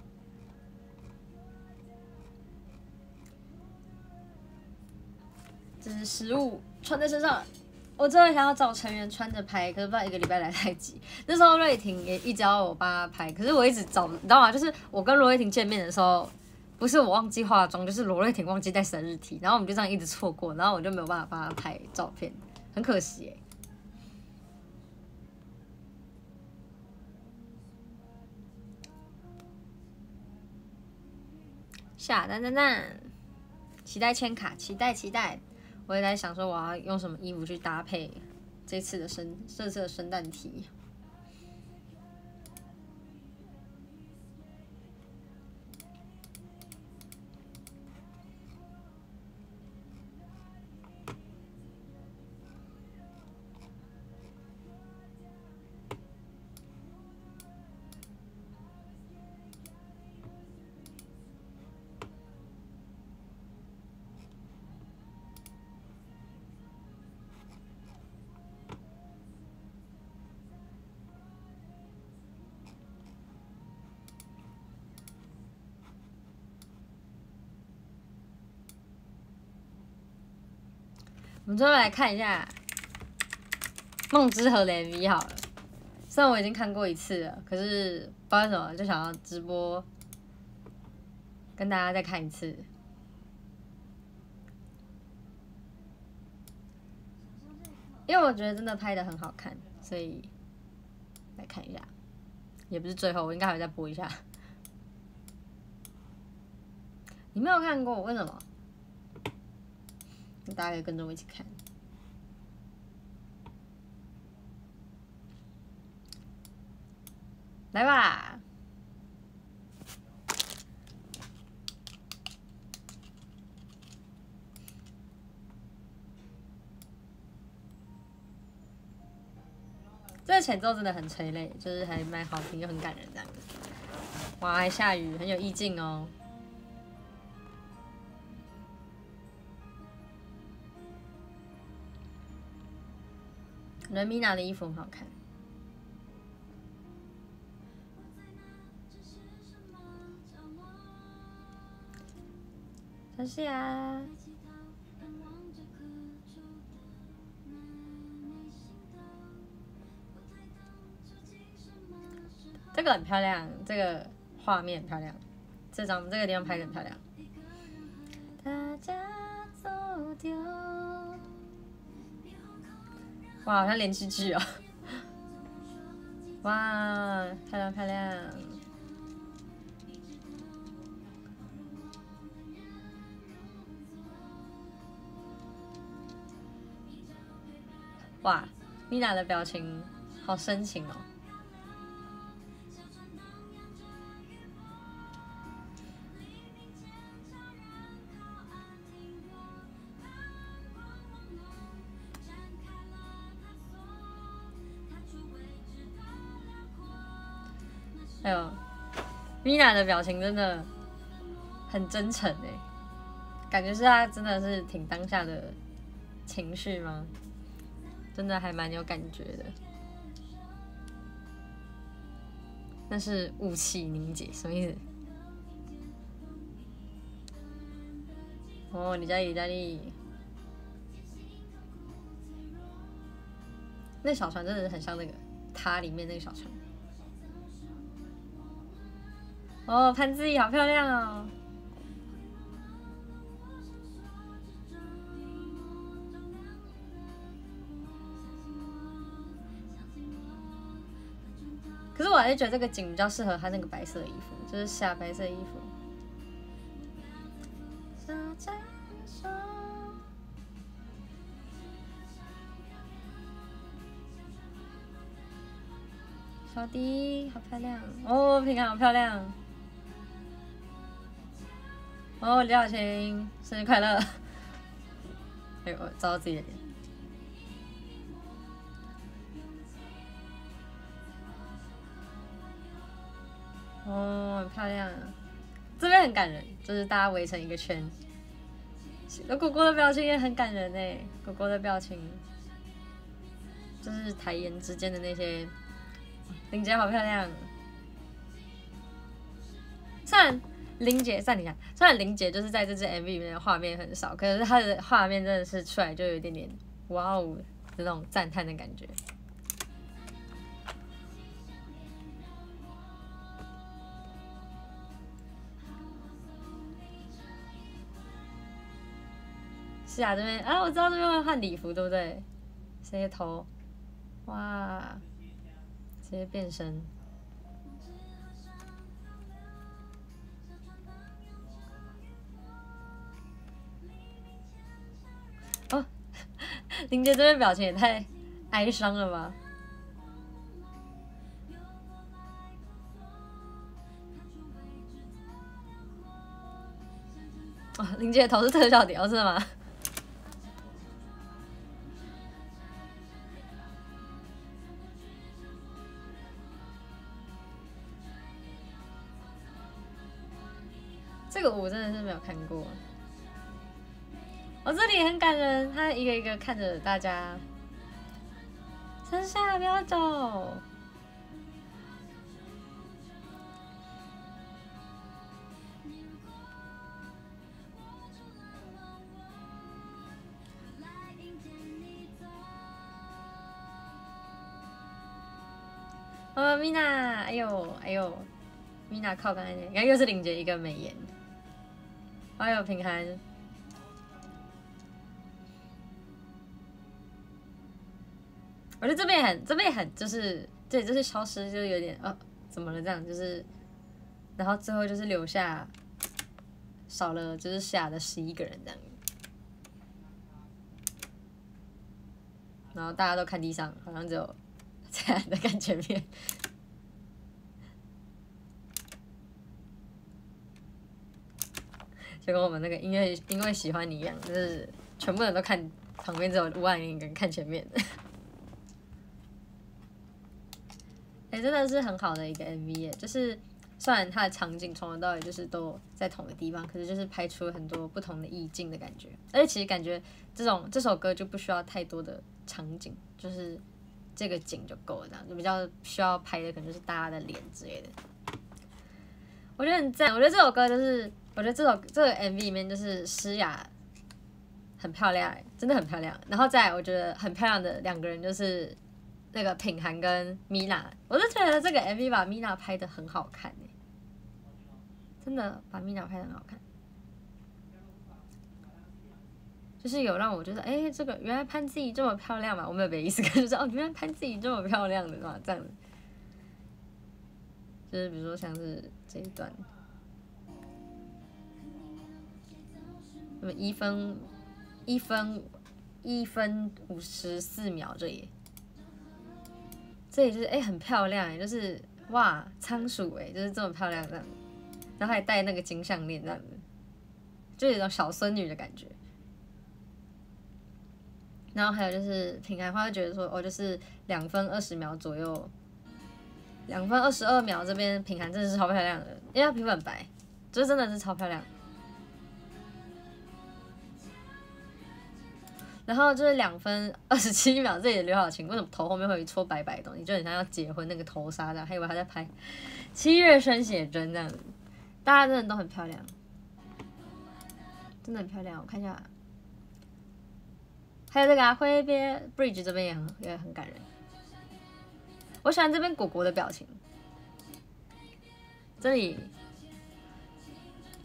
这是实物。穿在身上，我真的想要找成员穿着拍，可是不知道1个礼拜来太及。那时候瑞婷也一直要我帮她拍，可是我一直找，你知道吗？就是我跟罗瑞婷见面的时候，不是我忘记化妆，就是罗瑞婷忘记带生日 T， 然后我们就这样一直错过，然后我就没有办法帮她拍照片，很可惜下单，期待签卡，期待。我也在想说，我要用什么衣服去搭配这次的圣诞题。我们最后来看一下《梦之河》的 MV 好了。虽然我已经看过1次了，可是不知道为什么就想要直播跟大家再看1次。因为我觉得真的拍得很好看，所以来看一下。也不是最后，我应该还会再播一下。你没有看过，为什么？大家可以跟着我一起看。来吧！这个前奏真的很催泪，就是还蛮好听又很感人这样子。哇，还下雨，很有意境哦。人米娜的衣服很好看。谢谢啊。这个很漂亮，这个画面很漂亮，这个地方拍得很漂亮。大家走丢。哇，好像连续剧哦！哇，漂亮漂亮！哇，米娜的表情好深情哦。哎呦，米娜的表情真的很真诚哎，感觉是她真的是挺当下的情绪吗？真的还蛮有感觉的。那是雾气凝结，什么意思？哦，李佳丽，那小船真的是很像那个它里面那个小船。 哦，潘志毅好漂亮哦。可是我还是觉得这个景比较适合他那个白色的衣服，就是下白色的衣服。小迪好漂亮哦，平安好漂亮哦，李小晴生日快乐！哎呦，我找到自己的脸。哦，很漂亮，这边很感人，就是大家围成一个圈。果果的表情也很感人哎，果果的表情，就是台颜之间的那些。林姐好漂亮，虽然林姐暂停一下，虽然林姐就是在这支 MV 里面的画面很少，可是她的画面真的是出来就有一点点哇哦的那种赞叹的感觉。是啊，这边啊，我知道这边会换礼服，对不对？谁的头？哇，直接变身。哦，林杰这边表情也太哀伤了吧！哦，林杰的头是特效屌，是吗？这个舞真的是没有看过。我这里很感人，他一个一个看着大家，剩下不要走。米娜，哎呦哎呦，米娜靠刚才那，你看又是林杰一个美颜，哎呦平涵。我觉得这边很就是对，就是消失，就是有点怎么了这样，就是然后最后就是留下少了就是下的11个人这样，然后大家都看地上，好像只有这样在看前面。就跟我们那个因为喜欢你一样，就是全部人都看旁边，只有5万人看前面的。真的是很好的一个 MV 耶，就是虽然它的场景从头到尾就是都在同一个地方，可是就是拍出了很多不同的意境的感觉。而且其实感觉这首歌就不需要太多的场景，就是这个景就够了，这样就比较需要拍的可能就是大家的脸之类的。我觉得很赞，我觉得这首歌就是，我觉得这个 MV 里面就是诗雅很漂亮，真的很漂亮。然后再来我觉得很漂亮的2个人就是那个品涵跟米娜，我就觉得这个 MV 把米娜拍的很好看耶，真的把米娜拍的很好看，就是有让我觉得这个原来潘自己这么漂亮嘛，我没有别的意思，就是原来潘自己这么漂亮的嘛，这样子。就是比如说像是这一段，那么1分54秒这里就是很漂亮就是哇仓鼠就是这么漂亮这样，然后还戴那个金项链这样子，就有一种小孙女的感觉。然后还有就是品涵花觉得说就是2分20秒左右。2分22秒，这边品涵真的是超漂亮的，因为她皮肤很白，就真的是超漂亮。然后就是2分27秒，这里的刘晓晴为什么头后面会有一撮白白的东西，就很像要结婚那个头纱这样，还以为她在拍7月生写真这样子。大家真的都很漂亮，真的很漂亮。我看一下，还有这个挥别 Bridge 这边也很感人。我喜欢这边果果的表情，这里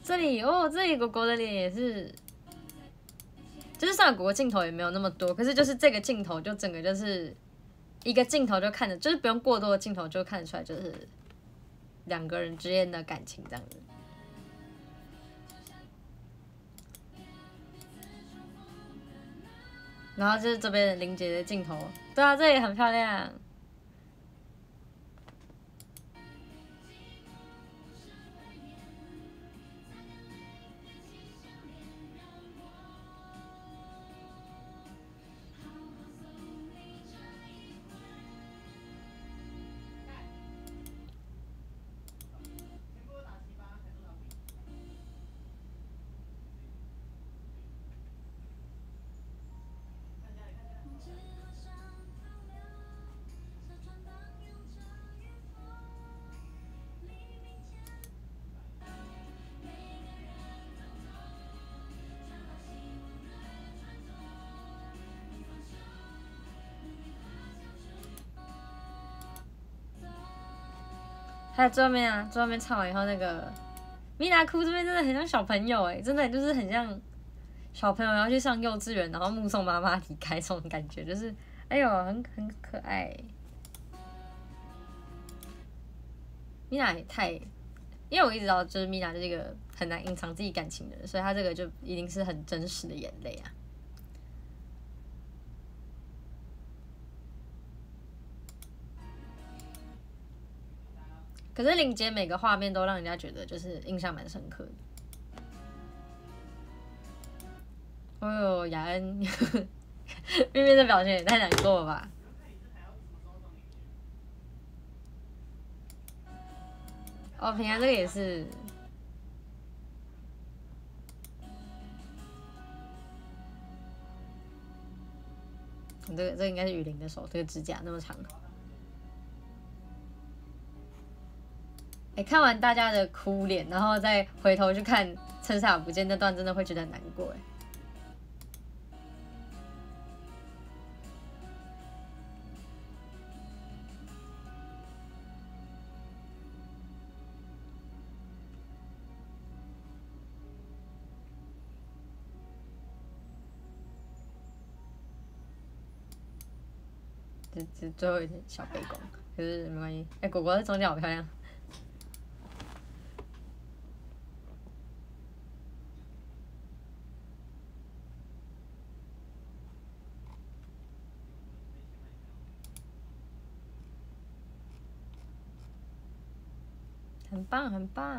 这里哦，这里狗狗的脸也是，就是上果镜头也没有那么多，可是就是这个镜头就整个就是一个镜头就看着，就是不用过多的镜头就看得出来，就是两个人之间的感情这样子。然后就是这边林杰的镜头，对啊，这也很漂亮。还有最后面啊，最后面唱完以后，那个米娜哭这边真的很像小朋友哎，真的就是很像小朋友要去上幼稚园，然后目送妈妈离开这种感觉，就是哎呦，很可爱。米娜也太，因为我一直知道，就是米娜就是一个很难隐藏自己感情的人，所以她这个就一定是很真实的眼泪啊。可是林杰每个画面都让人家觉得就是印象蛮深刻的。哦呦，雅恩，咪咪的表现也太难过了吧！哦，平安这个也是，这应该是雨林的手，这个指甲那么长。哎，看完大家的哭脸，然后再回头去看趁傻不见那段，真的会觉得很难过哎。这最后一点小背光，可是没关系。哎，果果在中间好漂亮。很棒，很棒。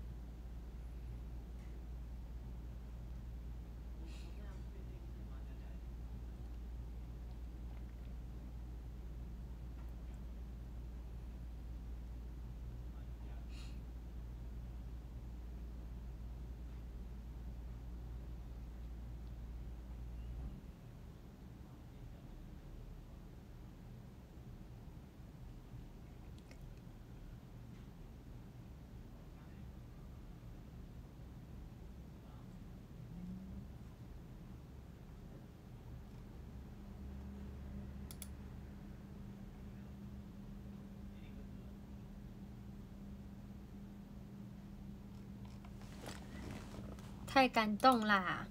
太感动啦！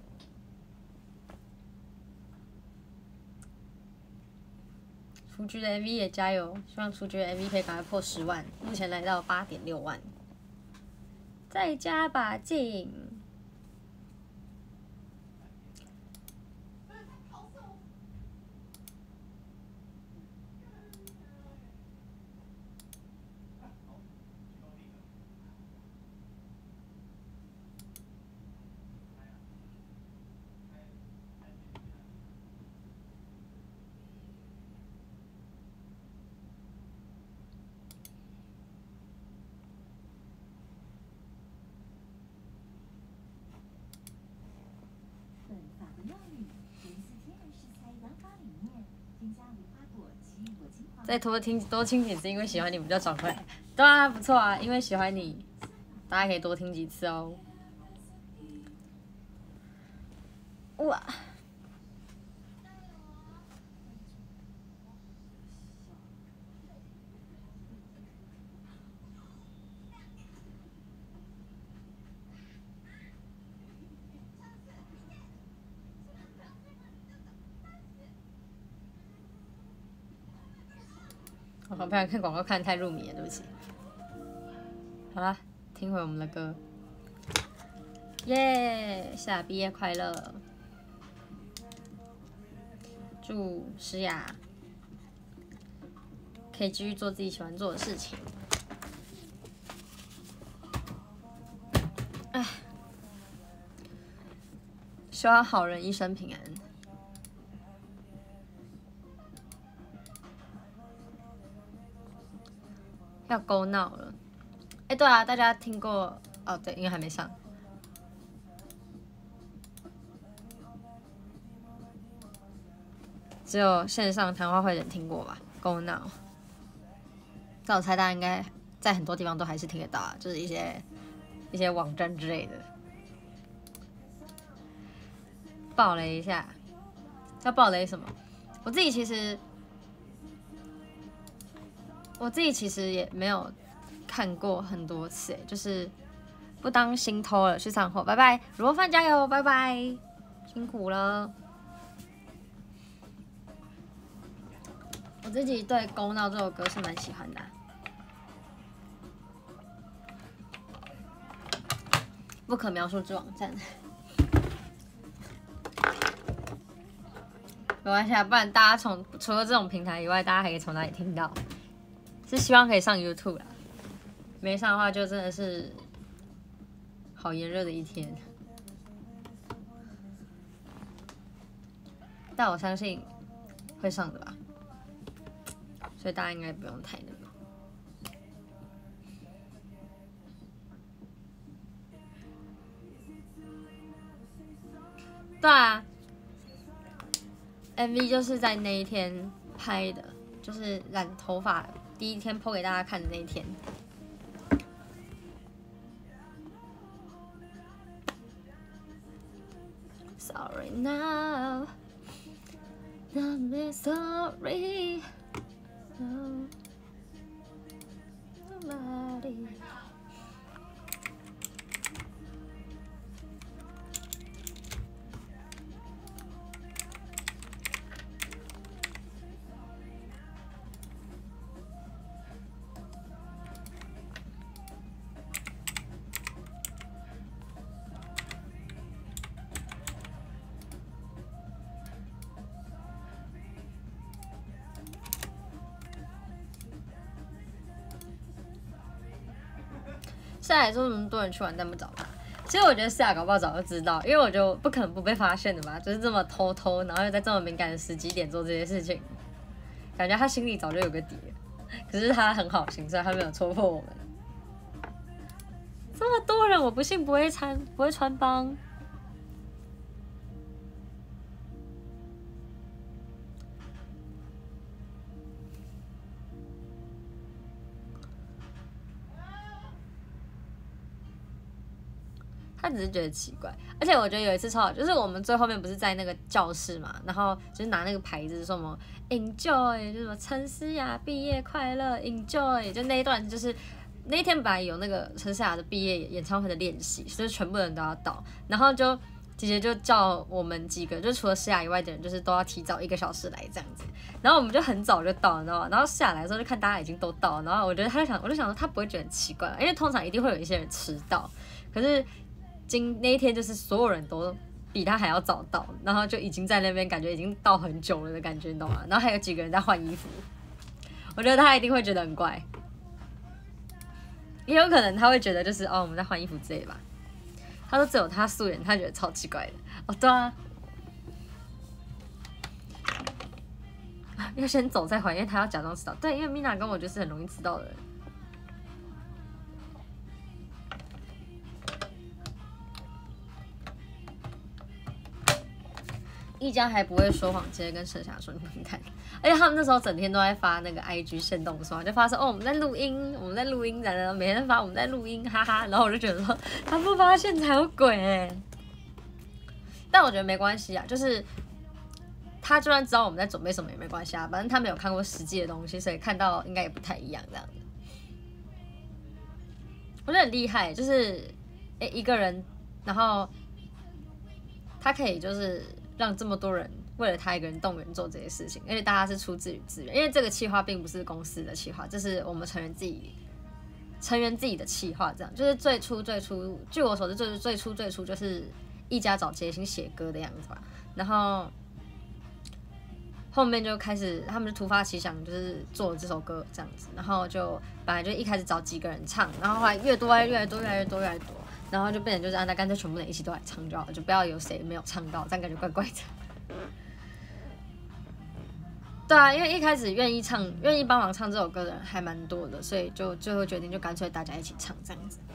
雏菊的 MV 也加油，希望雏菊的 MV 可以赶快破10万，目前来到8.6万，再加把劲！再多听几次，因为喜欢你比较爽快。对啊，不错啊，因为喜欢你，大家可以多听几次哦。哇！ 我不然看广告看得太入迷了，对不起。好啦，听回我们的歌。耶！诗雅毕业快乐！祝诗雅可以继续做自己喜欢做的事情。哎，希望好人一生平安。要勾闹了，哎，对啊，大家听过哦？对，因为还没上。只有线上谈话会的人听过吧？勾闹，在我猜大家应该在很多地方都还是听得到啊，就是一些网站之类的。爆雷一下，要爆雷什么？我自己其实也没有看过很多次，就是不当心偷了，去上货，拜拜，卤肉饭加油，拜拜，辛苦了。我自己对《勾闹》这首歌是蛮喜欢的、啊，不可描述之网站。没关系啊，不然大家除了这种平台以外，大家还可以从哪里听到？是希望可以上 YouTube 啦，没上的话就真的是好炎热的一天。但我相信会上的吧。所以大家应该不用太那个。对啊 ，MV 就是在那一天拍的，就是染头发第一天 po 给大家看的那一天。Sorry now, I'm sorry. Nobody. 现在说那么多人去玩，但不找他。其实我觉得夏搞不好早就知道，因为我就不可能不被发现的吧，就是这么偷，然后又在这么敏感的时机点做这些事情，感觉他心里早就有个底了。可是他很好心，所以他没有戳破我们。这么多人，我不信不会穿帮。他只是觉得奇怪，而且我觉得有一次超好，就是我们最后面不是在那个教室嘛，然后就是拿那个牌子说什么 enjoy， 就是什么陈思雅毕业快乐 enjoy， 就那一段就是那一天本来有那个陈思雅的毕业演唱会的练习，就是全部人都要到，然后就姐姐就叫我们几个，就除了思雅以外的人，就是都要提早1个小时来这样子，然后我们就很早就到，你知道吗？然后思雅来的时候就看大家已经都到，然后我就想说他不会觉得很奇怪，因为通常一定会有一些人迟到，可是。那一天就是所有人都比他还要早到，然后就已经在那边感觉已经到很久了的感觉，你懂吗？然后还有几个人在换衣服，我觉得他一定会觉得很怪，也有可能他会觉得就是我们在换衣服之类的吧。他说只有他素颜，他觉得超奇怪的。哦，对啊，要先走再还，因为他要假装迟到。对，因为 Mina 跟我就是很容易迟到的人。一家还不会说谎，直接跟盛霞说你们看，而且他们那时候整天都在发那个 IG 限动说，就发说我们在录音，然后每天发我们在录音，哈哈，然后我就觉得说他不发现才有鬼但我觉得没关系啊，就是他就算知道我们在准备什么也没关系啊，反正他没有看过实际的东西，所以看到应该也不太一样这样子。我觉得很厉害，就是一个人，然后他可以就是。让这么多人为了他一个人动员做这些事情，而且大家是出自于自愿，因为这个企划并不是公司的企划，这是我们成员自己的企划，这样就是最初，据我所知，就是最初就是一家找杰星写歌的样子吧，然后后面就开始他们就突发奇想，就是做了这首歌这样子，然后就本来就一开始找几个人唱，然后后来越来越多，然后就变成就是那干脆全部人一起都来唱就好了，就不要有谁没有唱到，这样感觉怪怪的。对啊，因为一开始愿意帮忙唱这首歌的人还蛮多的，所以就最后决定就干脆大家一起唱这样子。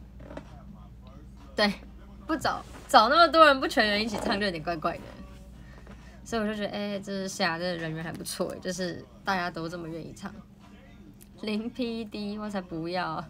对，不找那么多人不全员一起唱就有点怪怪的。所以我就觉得，这是夏这人缘还不错，就是大家都这么愿意唱。零 PD 我才不要。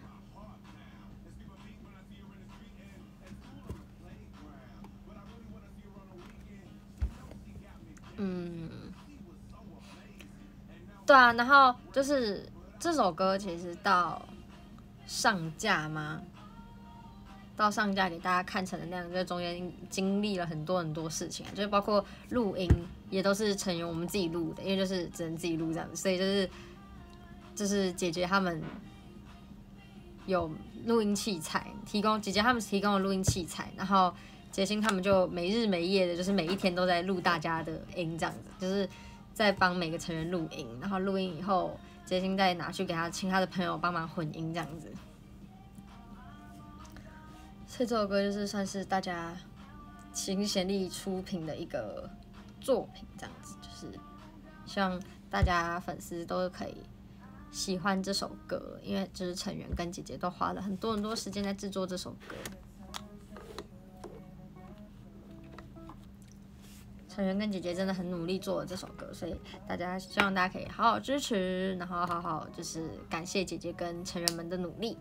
对啊，然后就是这首歌其实到上架吗？到上架给大家看成的那样，就中间经历了很多事情，就是包括录音也都是成员我们自己录的，因为就是只能自己录这样子，所以就是姐姐他们有录音器材，姐姐他们提供了录音器材，然后杰星他们就没日没夜的，就是每一天都在录大家的音这样子，就是在帮每个成员录音，然后录音以后，杰星再拿去请他的朋友帮忙混音这样子。所以这首歌就是算是大家倾贤力出品的一个作品，这样子就是希望大家粉丝都可以喜欢这首歌，因为就是成员跟姐姐都花了很多时间在制作这首歌。成员跟姐姐真的很努力做了这首歌，所以希望大家可以好好支持，然后好好就是感谢姐姐跟成员们的努力。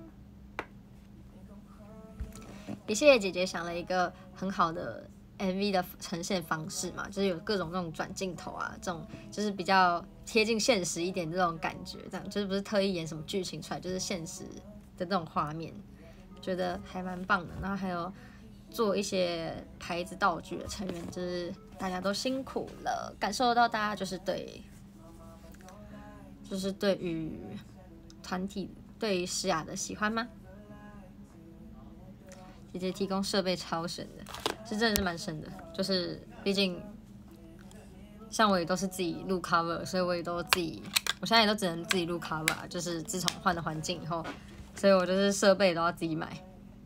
也谢谢姐姐想了一个很好的 MV 的呈现方式嘛，就是有各种那种转镜头啊，这种就是比较贴近现实一点的这种感觉，这样就是不是特意演什么剧情出来，就是现实的这种画面，觉得还蛮棒的。然后还有做一些牌子道具的成员，就是大家都辛苦了，感受到大家就是对于团体对于诗雅的喜欢吗？姐姐提供设备超神的，是真的是蛮神的，就是毕竟像我也都是自己录 cover， 所以我现在也都只能自己录 cover， 就是自从换了环境以后，所以我就是设备都要自己买。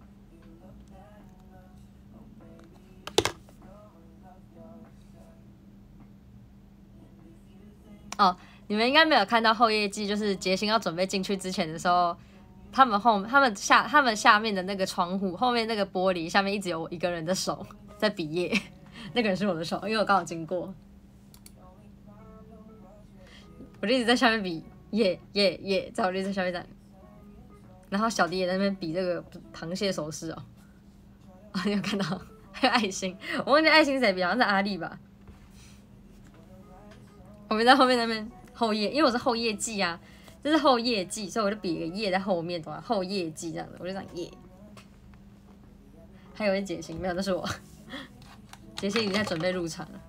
哦，你们应该没有看到后业季，就是杰星要准备进去之前的时候，他们下面的那个窗户后面那个玻璃下面一直有我一个人的手在比耶，那个人是我的手，因为我刚好经过，我就一直在下面比耶，在我就在下面这样，然后小弟也在那边比这个螃蟹手势哦，啊，你有看到？还有爱心，我忘记爱心谁比，好像是阿丽吧。我们在后面那边后业，因为我是后业绩啊，这是后业绩，所以我就比一个业在后面，懂吗？后业绩这样子，我就讲业。还有一杰星，没有，那是我。杰星已经在准备入场了。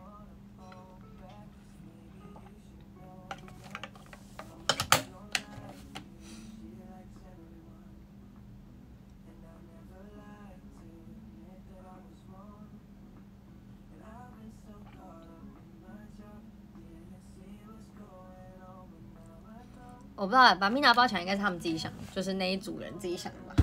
我不知道，把米娜包起来应该是他们自己想的，就是那一组人自己想的吧。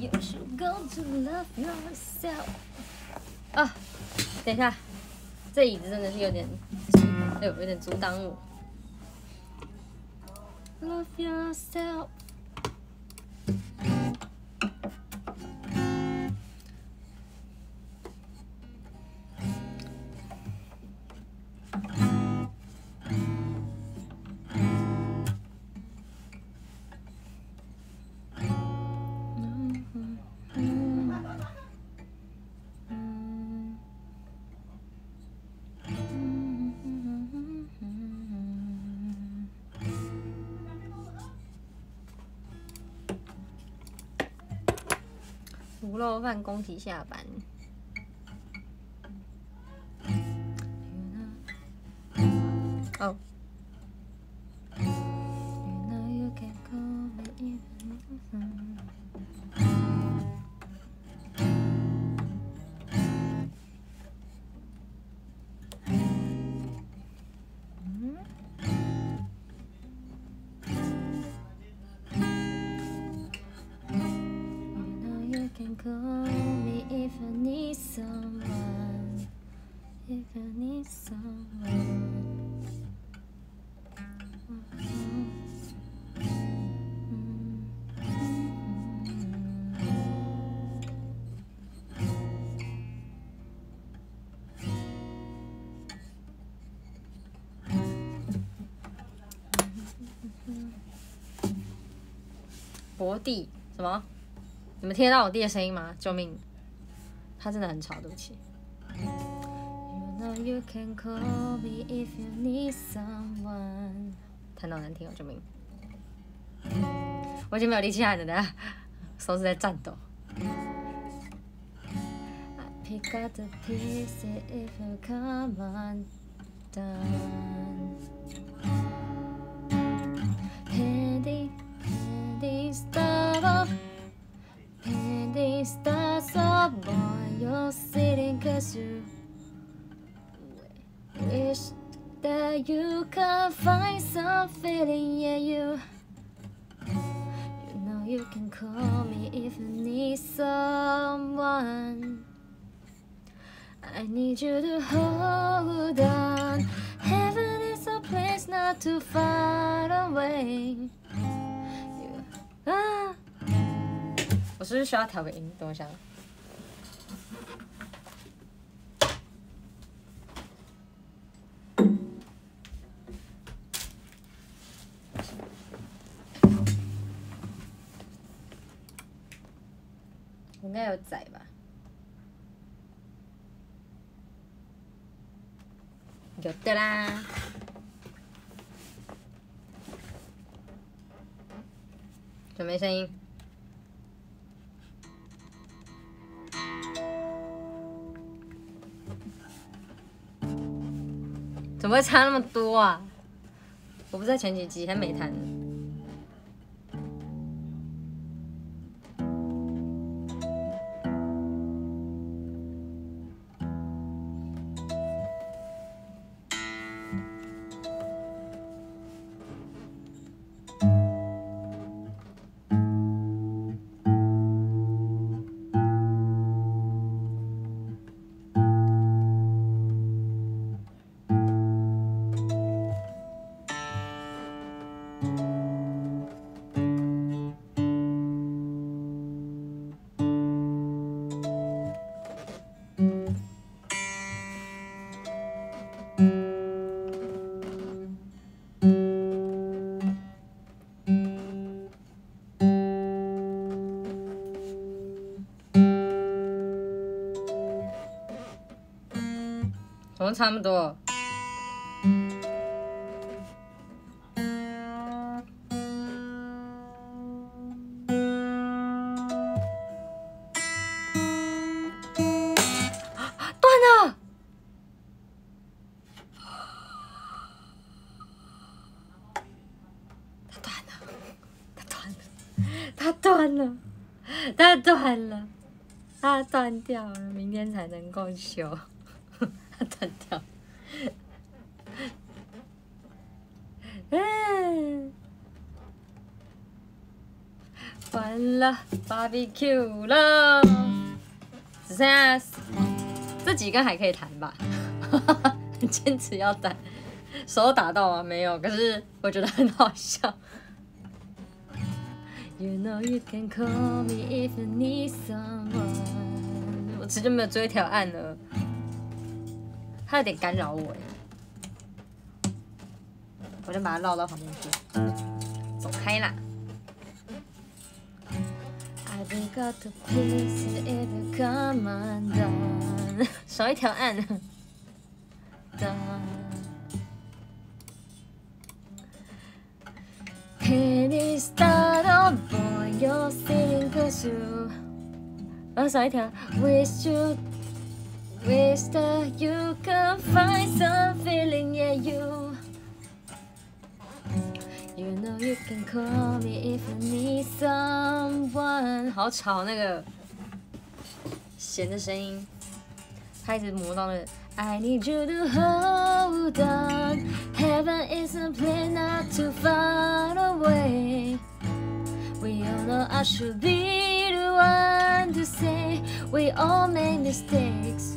You should go to love yourself。啊，等一下，这椅子真的是有点，哎呦，有点阻挡我。Love yourself。卤肉饭恭喜下班。哦。Call me if I need someone, if I need someone. 博弟什么？你们听得到我弟的声音吗？救命！他真的很吵，对不起。弹到难听哦，救命！我已经没有力气喊了，等下手指在颤抖。Penny stars up while you're sitting, 'cause you wish that you can find some feeling, yeah, you know you can call me if you need someone. I need you to hold on. Heaven is a place not too far away. You, 我是不是需要调个音？等我一下。我应该有载吧？有的啦。怎么没声音？怎么会差那么多啊？我不是在前几集还没弹。我们差不多。断了。它断了，它断掉了，明天才能够修。它断掉。 完了 ，barbecue 了，只剩下这几根还可以弹吧？坚持要弹，手打到吗？没有，可是我觉得很好笑。You know you can call me if you need someone。我直接没有追一条案了，它有点干扰我哎，我就把它绕到旁边去，走开啦。I got the pieces if you come undone。少一条案。Can it start a boy? You're sitting cause you。少一条。Wish that you could find some feeling, yeah you. You know you can call me if you need someone。好吵那个弦的声音，它一直磨到那个。I need you to hold on. Heaven is a place not too far away. We all know I should be the one to say we all make mistakes.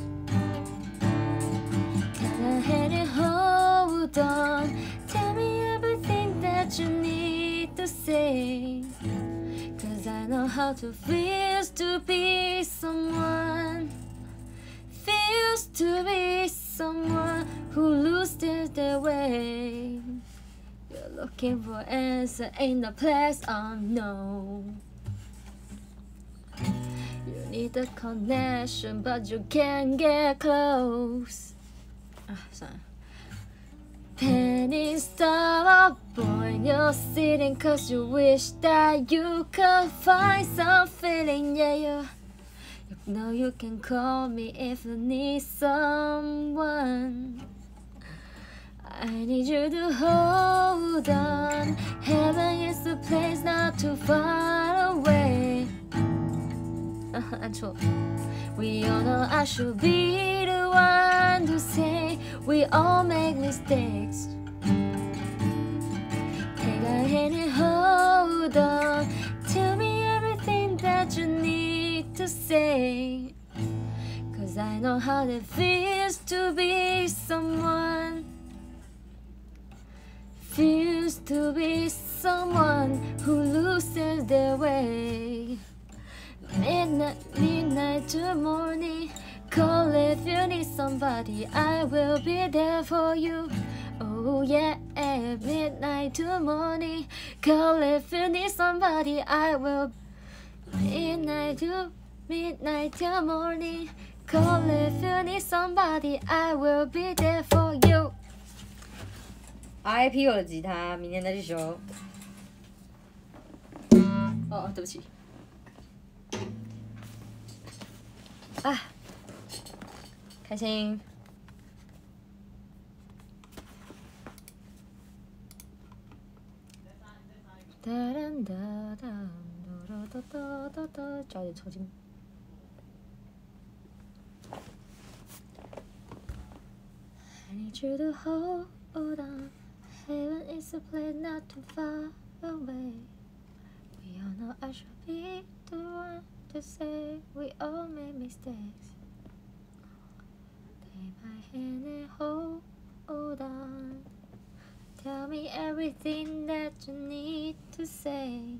Can I hand it hold on? Tell me everything that you need to say. Cause I know how it feels to be someone. Feels to be someone who loses their way. You're looking for answer in the place unknown. You need a connection, but you can't get close. 算了。Penny star up, boy, you're sitting cause you wish that you could find some feeling, yeah, you know you can call me if you need someone. I need you to hold on. Heaven is a place not too far away. 按错。We all know I should be the one to say we all make mistakes. Take a hand and hold on. Tell me everything that you need to say. Cause I know how it feels to be someone. Feels to be someone who loses their way. Midnight to morning. Call if you need somebody. I will be there for you. Oh yeah, midnight to morning. Call if you need somebody. I will. Midnight to morning. Call if you need somebody. I will be there for you. RIP 我的吉他，明天再去修。哦，对不起。啊，开心。脚有点抽筋。I need you to hold on. Heaven is a place not too far away. We all know I should be the one to say we all make mistakes. Take my hand and hold on. Tell me everything that you need to say.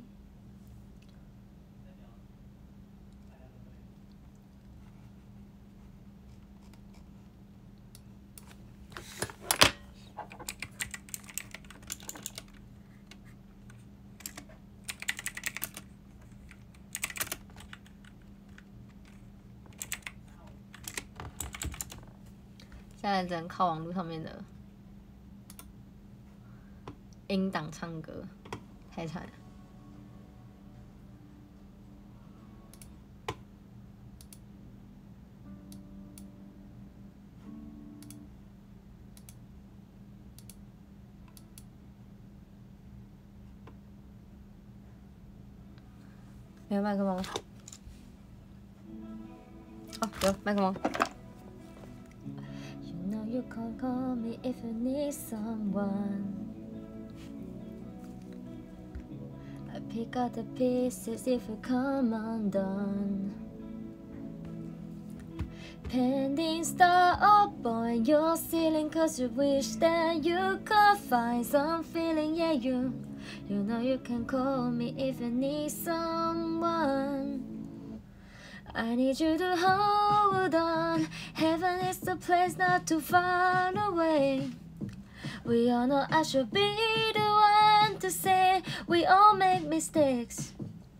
现在只能靠网络上面的音档唱歌，太惨了。没有麦克风。哦，有麦克风。You can call me if you need someone. pick up the pieces if you come undone. Pending star up on your ceiling, cause you wish that you could find some feeling. Yeah, you know you can call me if you need someone. I need you to hold on. Heaven is the place not too far away. We all know I should be the one to say we all make mistakes.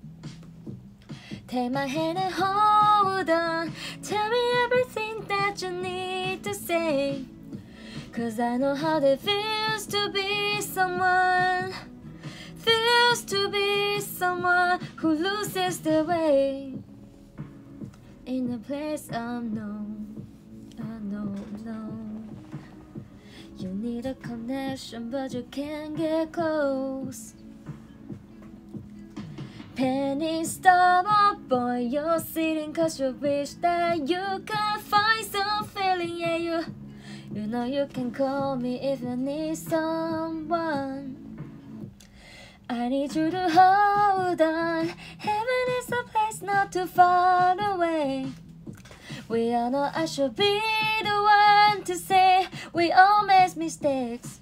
Take my hand and hold on. Tell me everything that you need to say. Cause I know how it feels to be someone. Feels to be someone who loses their way. In a place unknown, unknown. You need a connection, but you can't get close. Penny stop up on your ceiling, cause you wish that you could find some feeling. Yeah, you know you can call me if you need someone. I need you to hold on. Heaven is a place not too far away. We all know I should be the one to say we all make mistakes.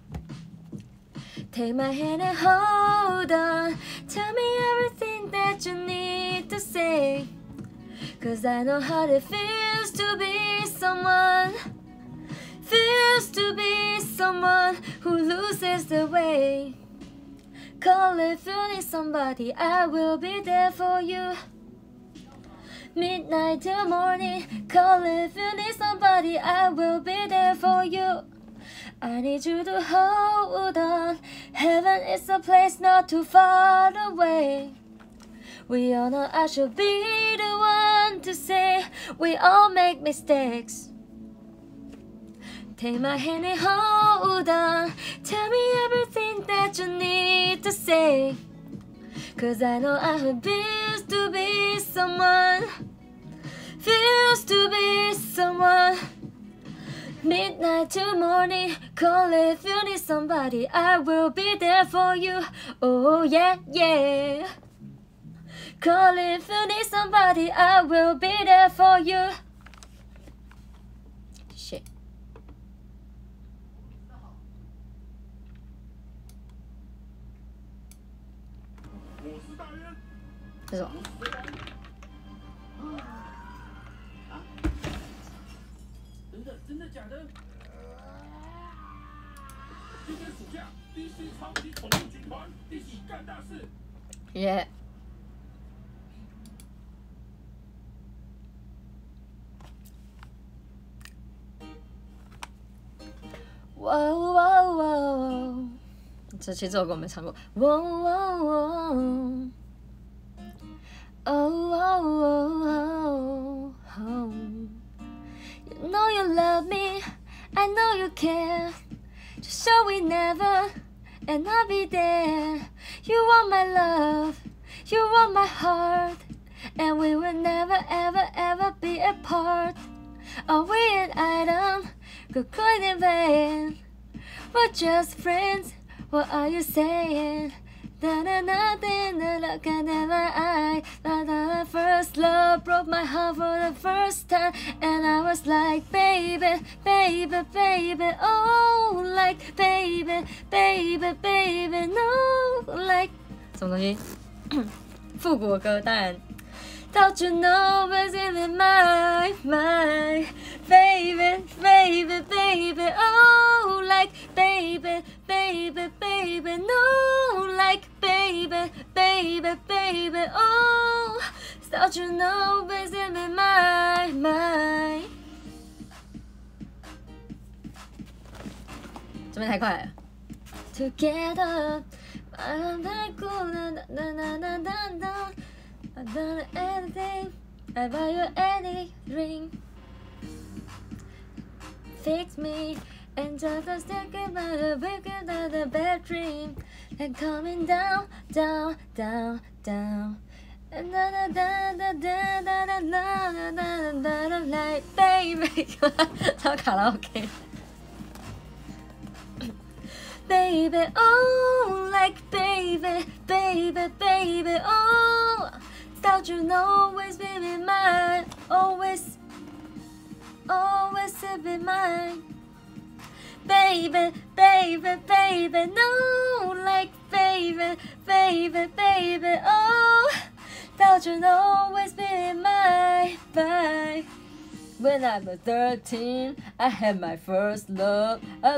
Take my hand and hold on. Tell me everything that you need to say. Cause I know how it feels to be someone. Feels to be someone who loses their way. Call if you need somebody, I will be there for you. Midnight till morning, call if you need somebody, I will be there for you. I need you to hold on. Heaven is a place not too far away. We all know I should be the one to say we all make mistakes. Take my hand and hold on. Tell me everything that you need to say. Cause I know how it feels to be someone. Feels to be someone. Midnight to morning, call if you need somebody, I will be there for you. Oh yeah, yeah. Call if you need somebody, I will be there for you. Shit. 这种。真的假的？今天暑假 DC 超级宠物军团一起干大事。耶。哇哇哇！这其实这首歌我没唱过。哇哇哇！哦哦哦哦。You know you love me, I know you care. Just show we never, and I'll be there. You want my love, you want my heart, and we will never ever ever be apart. Are we an item? Good coin in vain. We're just friends, what are you saying? Nothing to look at in my eye. That first love broke my heart for the first time, and I was like, baby, baby, baby, oh, like, baby, baby, baby, no, like， 什么东西？复古歌，当然。Don't you know what's in my mind, baby, baby, baby, oh, like, baby, baby, baby, no, like, baby, baby, baby, oh, don't you know what's in my mind。 这边太快了。Together, I'm like, I've done anything, I buy you any ring. Fix me, and just a second about the waking of the bad dream. And coming down, down, down, down. And da da da da da da da da da da da like baby. 唱卡拉 OK。 baby, oh, like baby, baby, baby, oh. Thought you'd always be mine, always, always be mine. Baby, baby, baby, no, like baby, baby, baby, oh. Thought you'd always be mine, bye. When I was 13, I had my first love.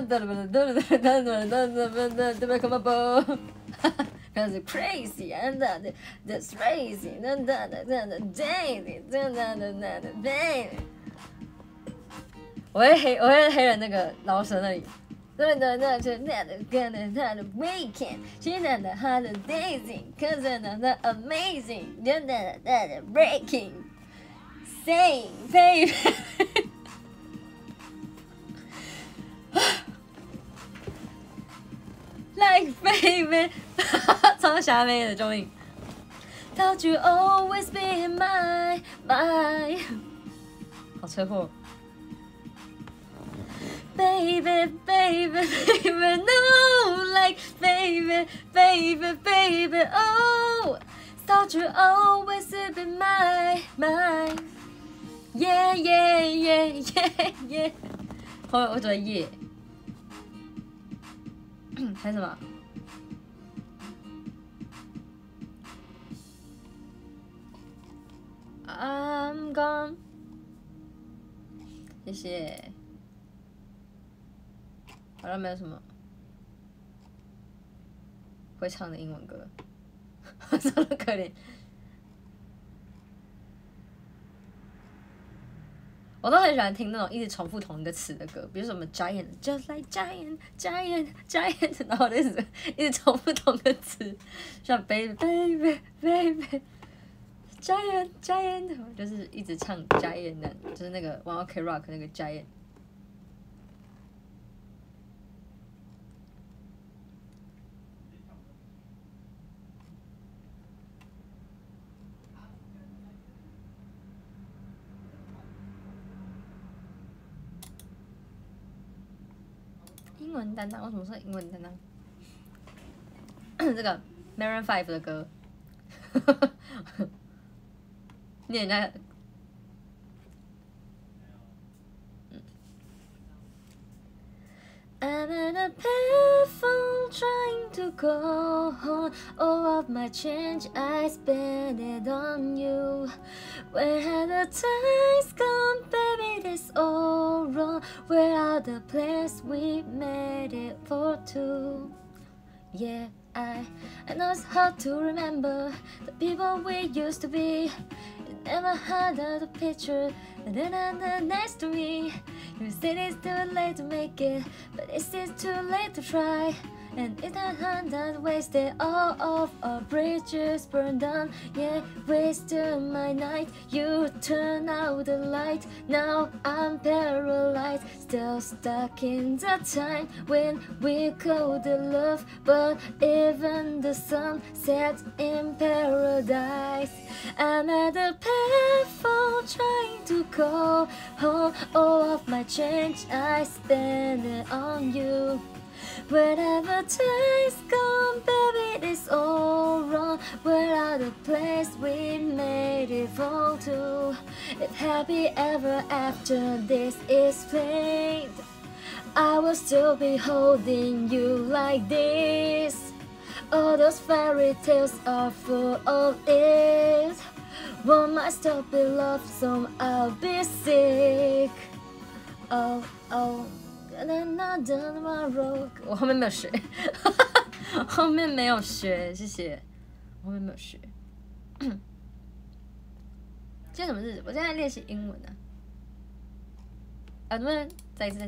Cause it's crazy and that's crazy. Baby. 我会黑人那个饶舌那里。Weekend, she's not the holidays, cause it's not amazing. Breaking, say, baby. Like baby. 超瞎妹的终于 Thought you always be mine, mine 好车祸 Baby, baby, baby, no Like baby, baby, baby, oh Thought you always be mine, mine Yeah, yeah, yeah, yeah, yeah 后面我觉得 yeah 还有什么I'm gone 谢谢好像没有什么会唱的英文歌真的可怜我都很喜欢听那种一直重复同一个词的歌比如什么 giant just like giant giant giant 然后我就一直重复同一个词像 baby baby baby Giant, Giant， 就是一直唱 Giant 的，就是那个 One Ok Rock 那个 Giant。英文担当，为什么说英文担当？这个 Maroon 5的歌。念人家I'm at a payphone trying to call home. All of my change I spent it on you. Where had the times gone, baby? This all wrong. Where are the plans we made it for two? Yeah, I know it's hard to remember the people we used to be. You never had the picture, and then next to me. You said it's too late to make it, but it's still too late to try. And it's not hand that wasted all of our bridges burned down. Yeah, wasted my night. You turned out the light. Now I'm paralyzed, still stuck in the time when we called it love. But even the sun sets in paradise. I'm at the payphone trying to call home. All of my change I spent it on you. Wherever time's gone, baby, it's all wrong. Where are the places we made it fall to? If happy ever after this is played, I will still be holding you like this. All those fairy tales are full of it. Won't my stupid love song, I'll be sick. Oh, oh. 我后面没有学，后面没有学，谢谢。我后面没有学。今天什么日子？我现在练习英文呢。能不能再一次？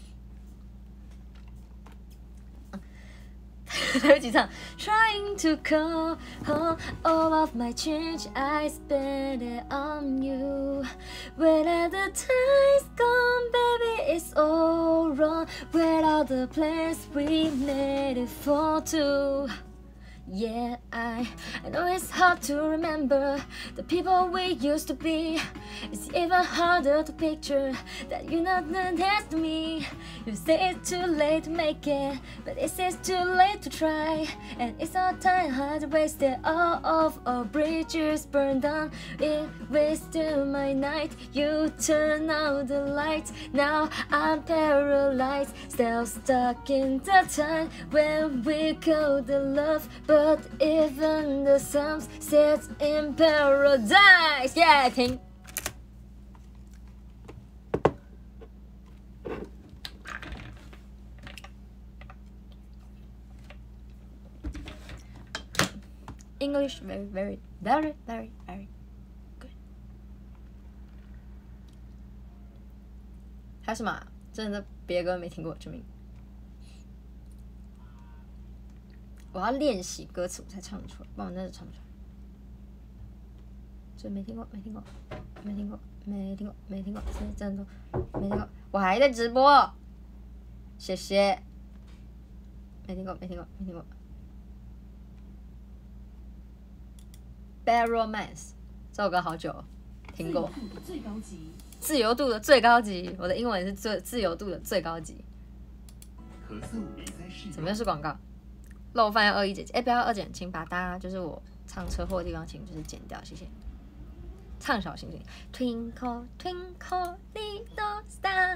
来不及唱。Trying to call home all of my change, I spent it on you. Where the time's gone, baby, it's all wrong. Where are the plans we made it fall to? Yeah, I know it's hard to remember the people we used to be. It's even harder to picture that you're not next to me. You say it's too late to make it, but it says too late to try. And it's our time hard wasted, all of our bridges burned down. It wasted my night, you turn out the lights. Now I'm paralyzed, still stuck in the time when we called the love. But even the sun sets in paradise. Yeah, 停。English very very very very very good。还有什么啊？真的别的歌没听过，救命！我要练习歌词，我才唱得出来，不然我真的唱不出来。这没听过，没听过，没听过，没听过，没听过，是真的没听过。我还在直播，谢谢。没听过，没听过，没听过。Bad Romance 这首歌好久了，听过。自由度的最高级，我的英文是自由度的最高级。怎么又是广告？漏饭要21姐姐，不要2减，请把大家就是我唱车祸的地方，请就是剪掉，谢谢。唱小星星 ，Twinkle Twinkle Little Star。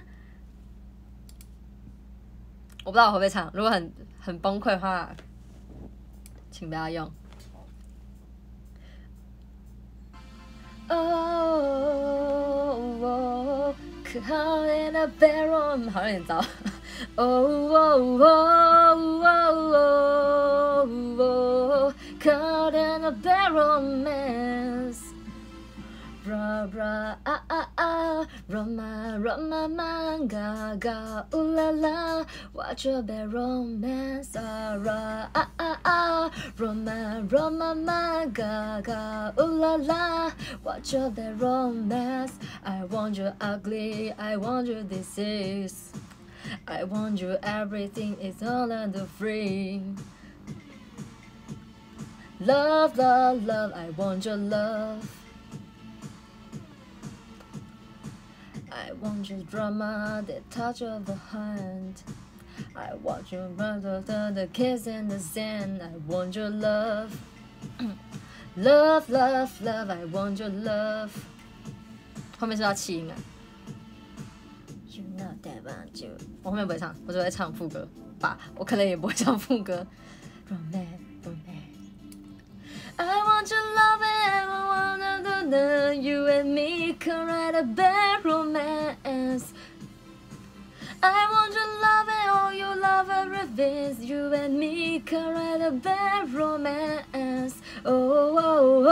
我不知道我会不会唱，如果很崩溃的话，请不要用。Oh, caught in a barrel， 好像有点糟。Oh, caught in a barrel mess. Bra bra ah ah ah, Roma Roma man ga ga ooh la la, watch your bad romance. Ah ra ah ah ah, Roma Roma man ga ga ooh la la, watch your bad romance. I want you ugly, I want you disease, I want you everything is all under free. Love, love, love, I want your love. I want your drama, the touch of the hand. I want your brother, the kiss in the sand. I want your love. Love, love, love, I want your love. 后面是要气音啊。You know that about you. 我后面不会唱，我只会唱副歌吧。我可能也不会唱副歌。Romance, romance. I want your love and I wanna do you and me can write a bad romance. I want your love and all your love and revenge. You and me can write a bad romance. Oh, oh,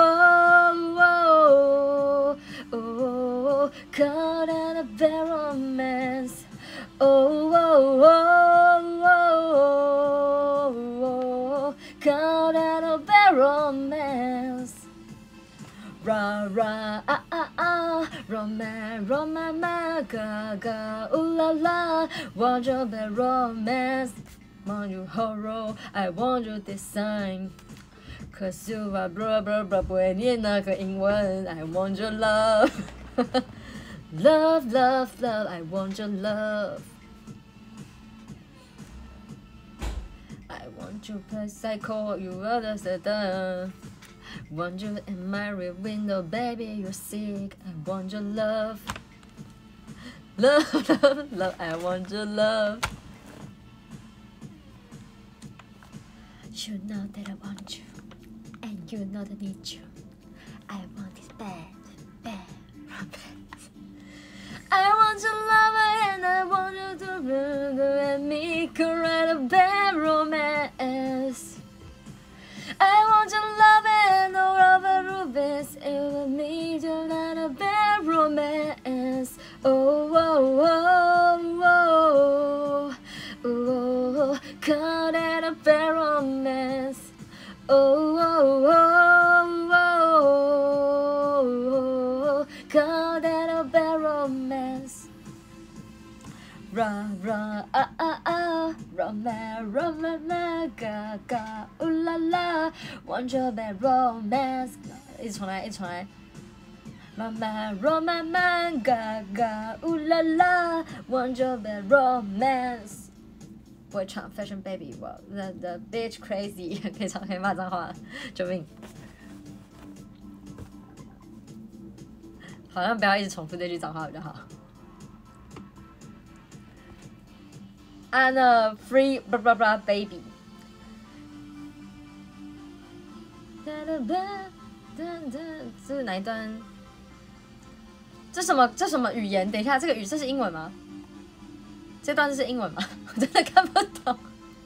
oh, oh, oh, caught in a bad romance. Oh, oh, oh, oh, oh, caught in a bad romance. Ra ra ah ah ah, romance, romance, ma ga ga, ooh la la, want your bad romance, want you horror, I want you design. Cause you are blah blah blah, 不会念那个英文 I want your love. Love, love, love, I want your love. I want you play psycho, you are the Satan. Want you in my rear window, baby, you're sick. I want your love. Love, love, love, I want your love. You know that I want you, and you know that I need you. I want this bad, bad romance. I want your love and I want you to let me write a bad romance. I want your love and all of the romance. It will need you not a bad romance. Oh, oh, oh, oh, oh, caught in a bad romance. Oh, oh, oh, oh, caught in a bad romance. Run run romance gaga ooh la la want your bad romance 一直重来一直重来 romance gaga ooh la la want your bad romance 不会唱 Fashion Baby 我 the bitch crazy 可以唱可以骂脏话救命好像不要一直重复这句脏话比较好I'm a free blah blah blah baby 这是哪一段这什么语言等一下这是英文吗这段是英文吗我真的看不懂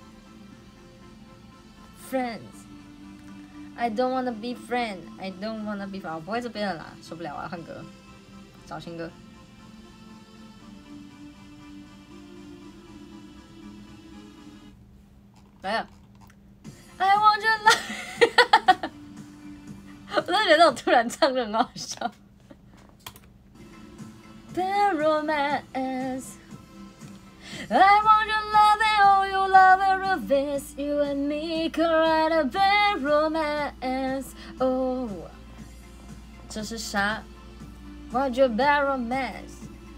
Friends I don't wanna be friend I don't wanna be friend 我不会这边了啦受不了我要换歌找新歌来了 I want your love 我真的觉得这种突然唱的很好笑 Bad romance I want your love and all your love and romance You and me can write a bad romance Oh 这是啥 Want your bad romance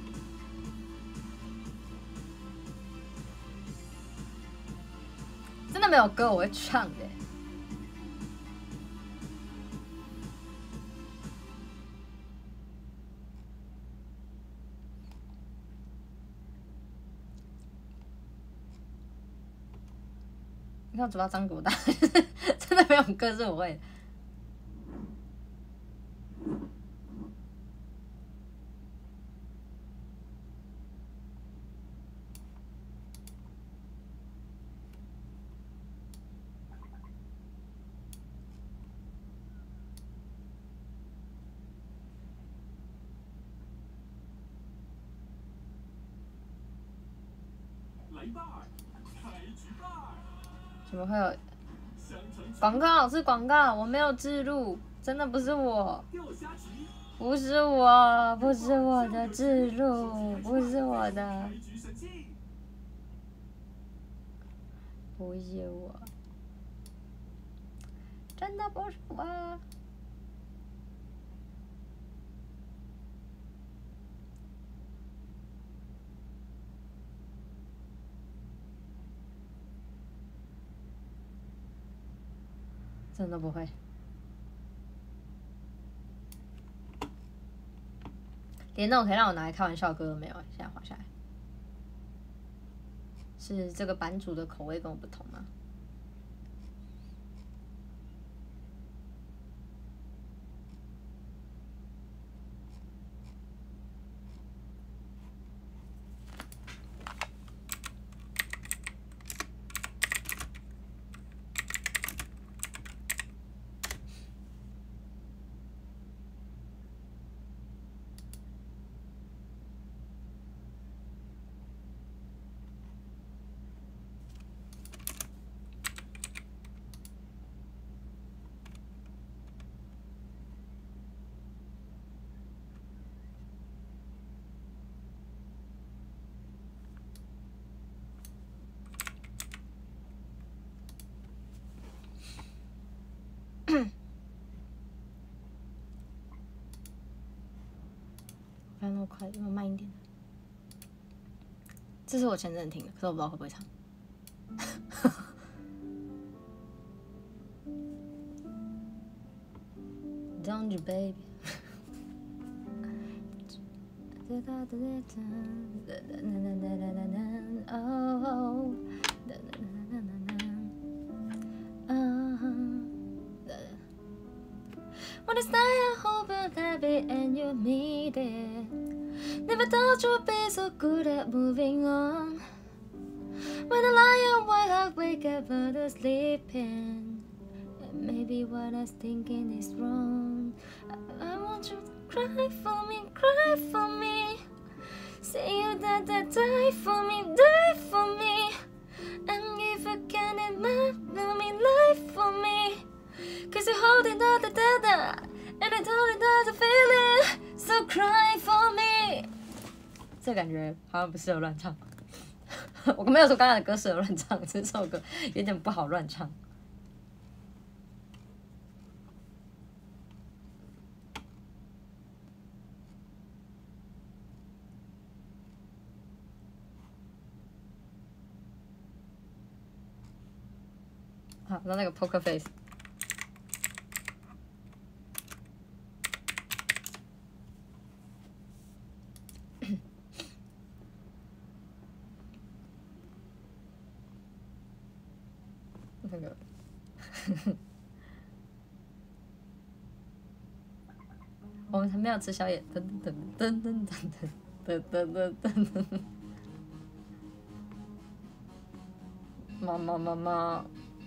真的没有歌我会唱的你看我嘴巴张多大真的没有歌是我会的怎么会有广告？是广告，我没有置入，真的不是我，不是我，不是我的置入，不是我的，不是我，真的不是我。真的不会，连那种可以让我拿来开玩笑的歌都没有。现在滑下来，是这个版主的口味跟我不同吗？不要那么快，要慢一点。这是我前阵听的，可是我不知道会不会唱。Don't you baby ？When it's night, I hope you're happy and you meet it. Never thought you'd be so good at moving on. When I lie awake, I wake up out of sleeping. And maybe what I was thinking is wrong. I want you to cry for me. Say you die for me. And if you can imagine life for me. Cause you're holding all the data And I told you that's a feeling So cry for me 这感觉好像不适合乱唱我没有说刚刚的歌适合乱唱，这首歌有点不好乱唱。好，那个 Poker Face。那个，我们还没有吃宵夜，噔噔噔噔噔噔噔噔噔噔。妈妈妈妈，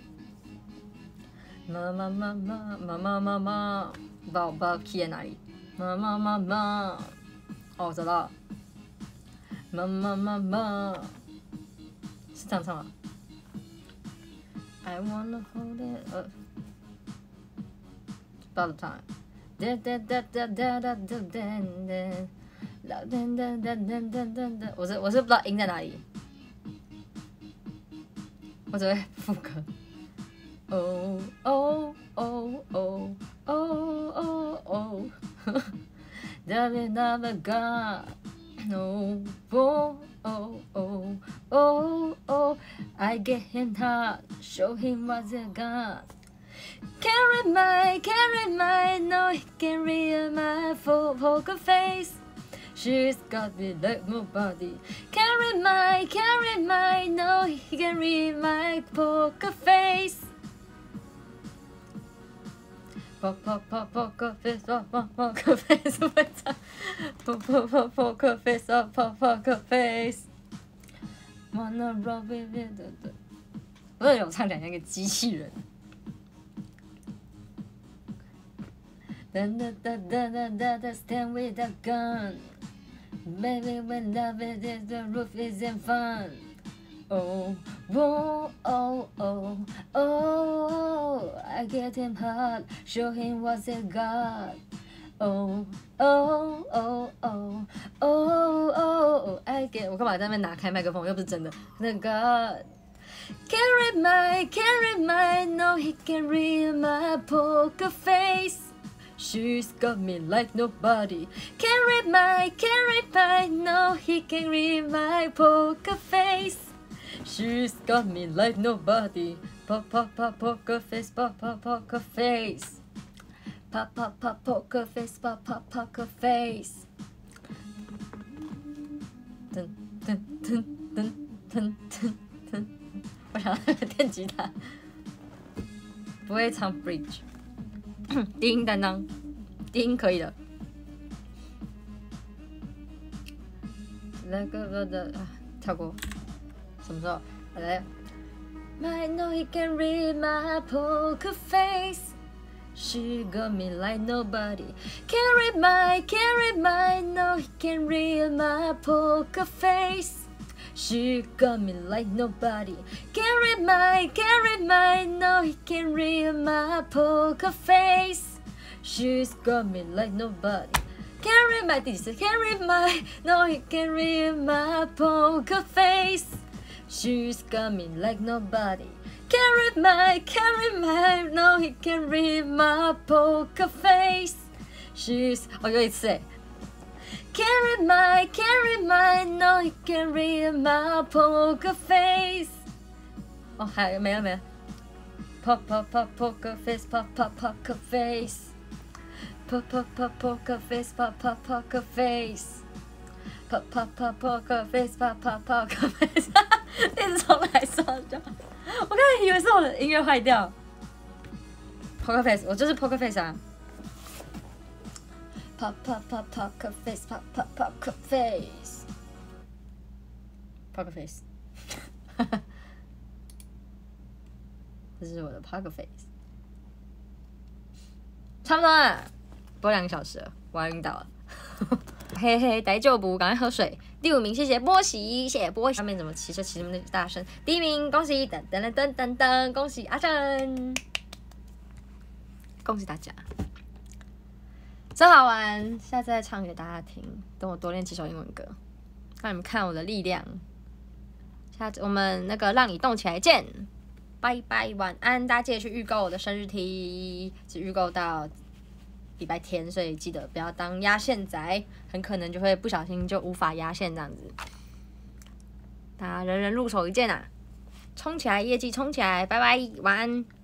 妈妈妈妈妈妈妈妈，宝宝 key 在哪里？妈妈妈妈，哦，找到了。妈妈妈妈，是这样唱吗？ I wanna hold it up. 不知道怎么唱。哒哒哒哒哒哒哒哒哒哒。我是不知道音在哪里，我只会副歌。Oh oh oh oh oh oh oh. Never never got. No, oh, oh, oh, oh, oh, I get him hot, show him what I got. Carry my, no, he can read my poker face. She's got me like nobody. Carry my, no, he can read my poker face. Poker face, poker face, poker face, poker face. Wanna roll with it? 我有唱起来像个机器人。Stand with a gun, baby. When love is the roof isn't fun. Oh, whoa, oh, oh, oh, I get him hot, show him what they got. Oh, oh, oh, oh, oh, oh, I get 我干嘛在那边拿开麦克风？又不是真的。那个 Carry my, no, he can read my poker face. She's got me like nobody. Carry my, no, he can read my poker face. She's got me like nobody. Pop, pop, pop, poker face, pop, pop, poker face. Pop, pop, pop, poker face, pop, pop, poker face. 噔噔噔噔噔噔噔。我想要电吉他，不会唱 bridge。低音担当，低音可以的。那个跳过。什么时候？来。I know he can read my poker face. She got me like nobody. Carry my, no, he can read my poker face. She got me like nobody. Carry my, no, he can read my poker face. She's got me like nobody. Carry my, 第几次 ？Carry my, no, he can read my poker face. She's got me like nobody. Carry my, no, he can read my poker face. She's 哦，又一次哎。Carry my, no, he can read my poker face. 哦，还有没了。Pop pop pop poker face, pop pop poker face. Pop pop pop poker face, pop pop poker face. Pop pop pop poker face, pop pop poker face. 一直重来说就好。我刚才以为是我的音乐坏掉。Poker face， 我就是 Poker face 啊。Pop pop pop poker face, pop pop poker face. Poker face. 这是我的 Poker face。差不多了，播2个小时了，我要晕倒了。嘿嘿，大丈夫，赶快喝水。第5名，谢谢波喜，谢谢波喜。下面怎么骑车骑这么大声？第1名，恭喜噔噔噔噔噔，恭喜阿正，恭喜大家，真好玩。下次再唱给大家听，等我多练几首英文歌，让你们看我的力量下次我们那个让你动起来见，拜拜，晚安！大家记得去预购我的生日 T， 只预购到礼拜天，所以记得不要当压线仔，很可能就会不小心就无法压线这样子。大家人人入手一件啊！冲起来，业绩冲起来！拜拜，晚安。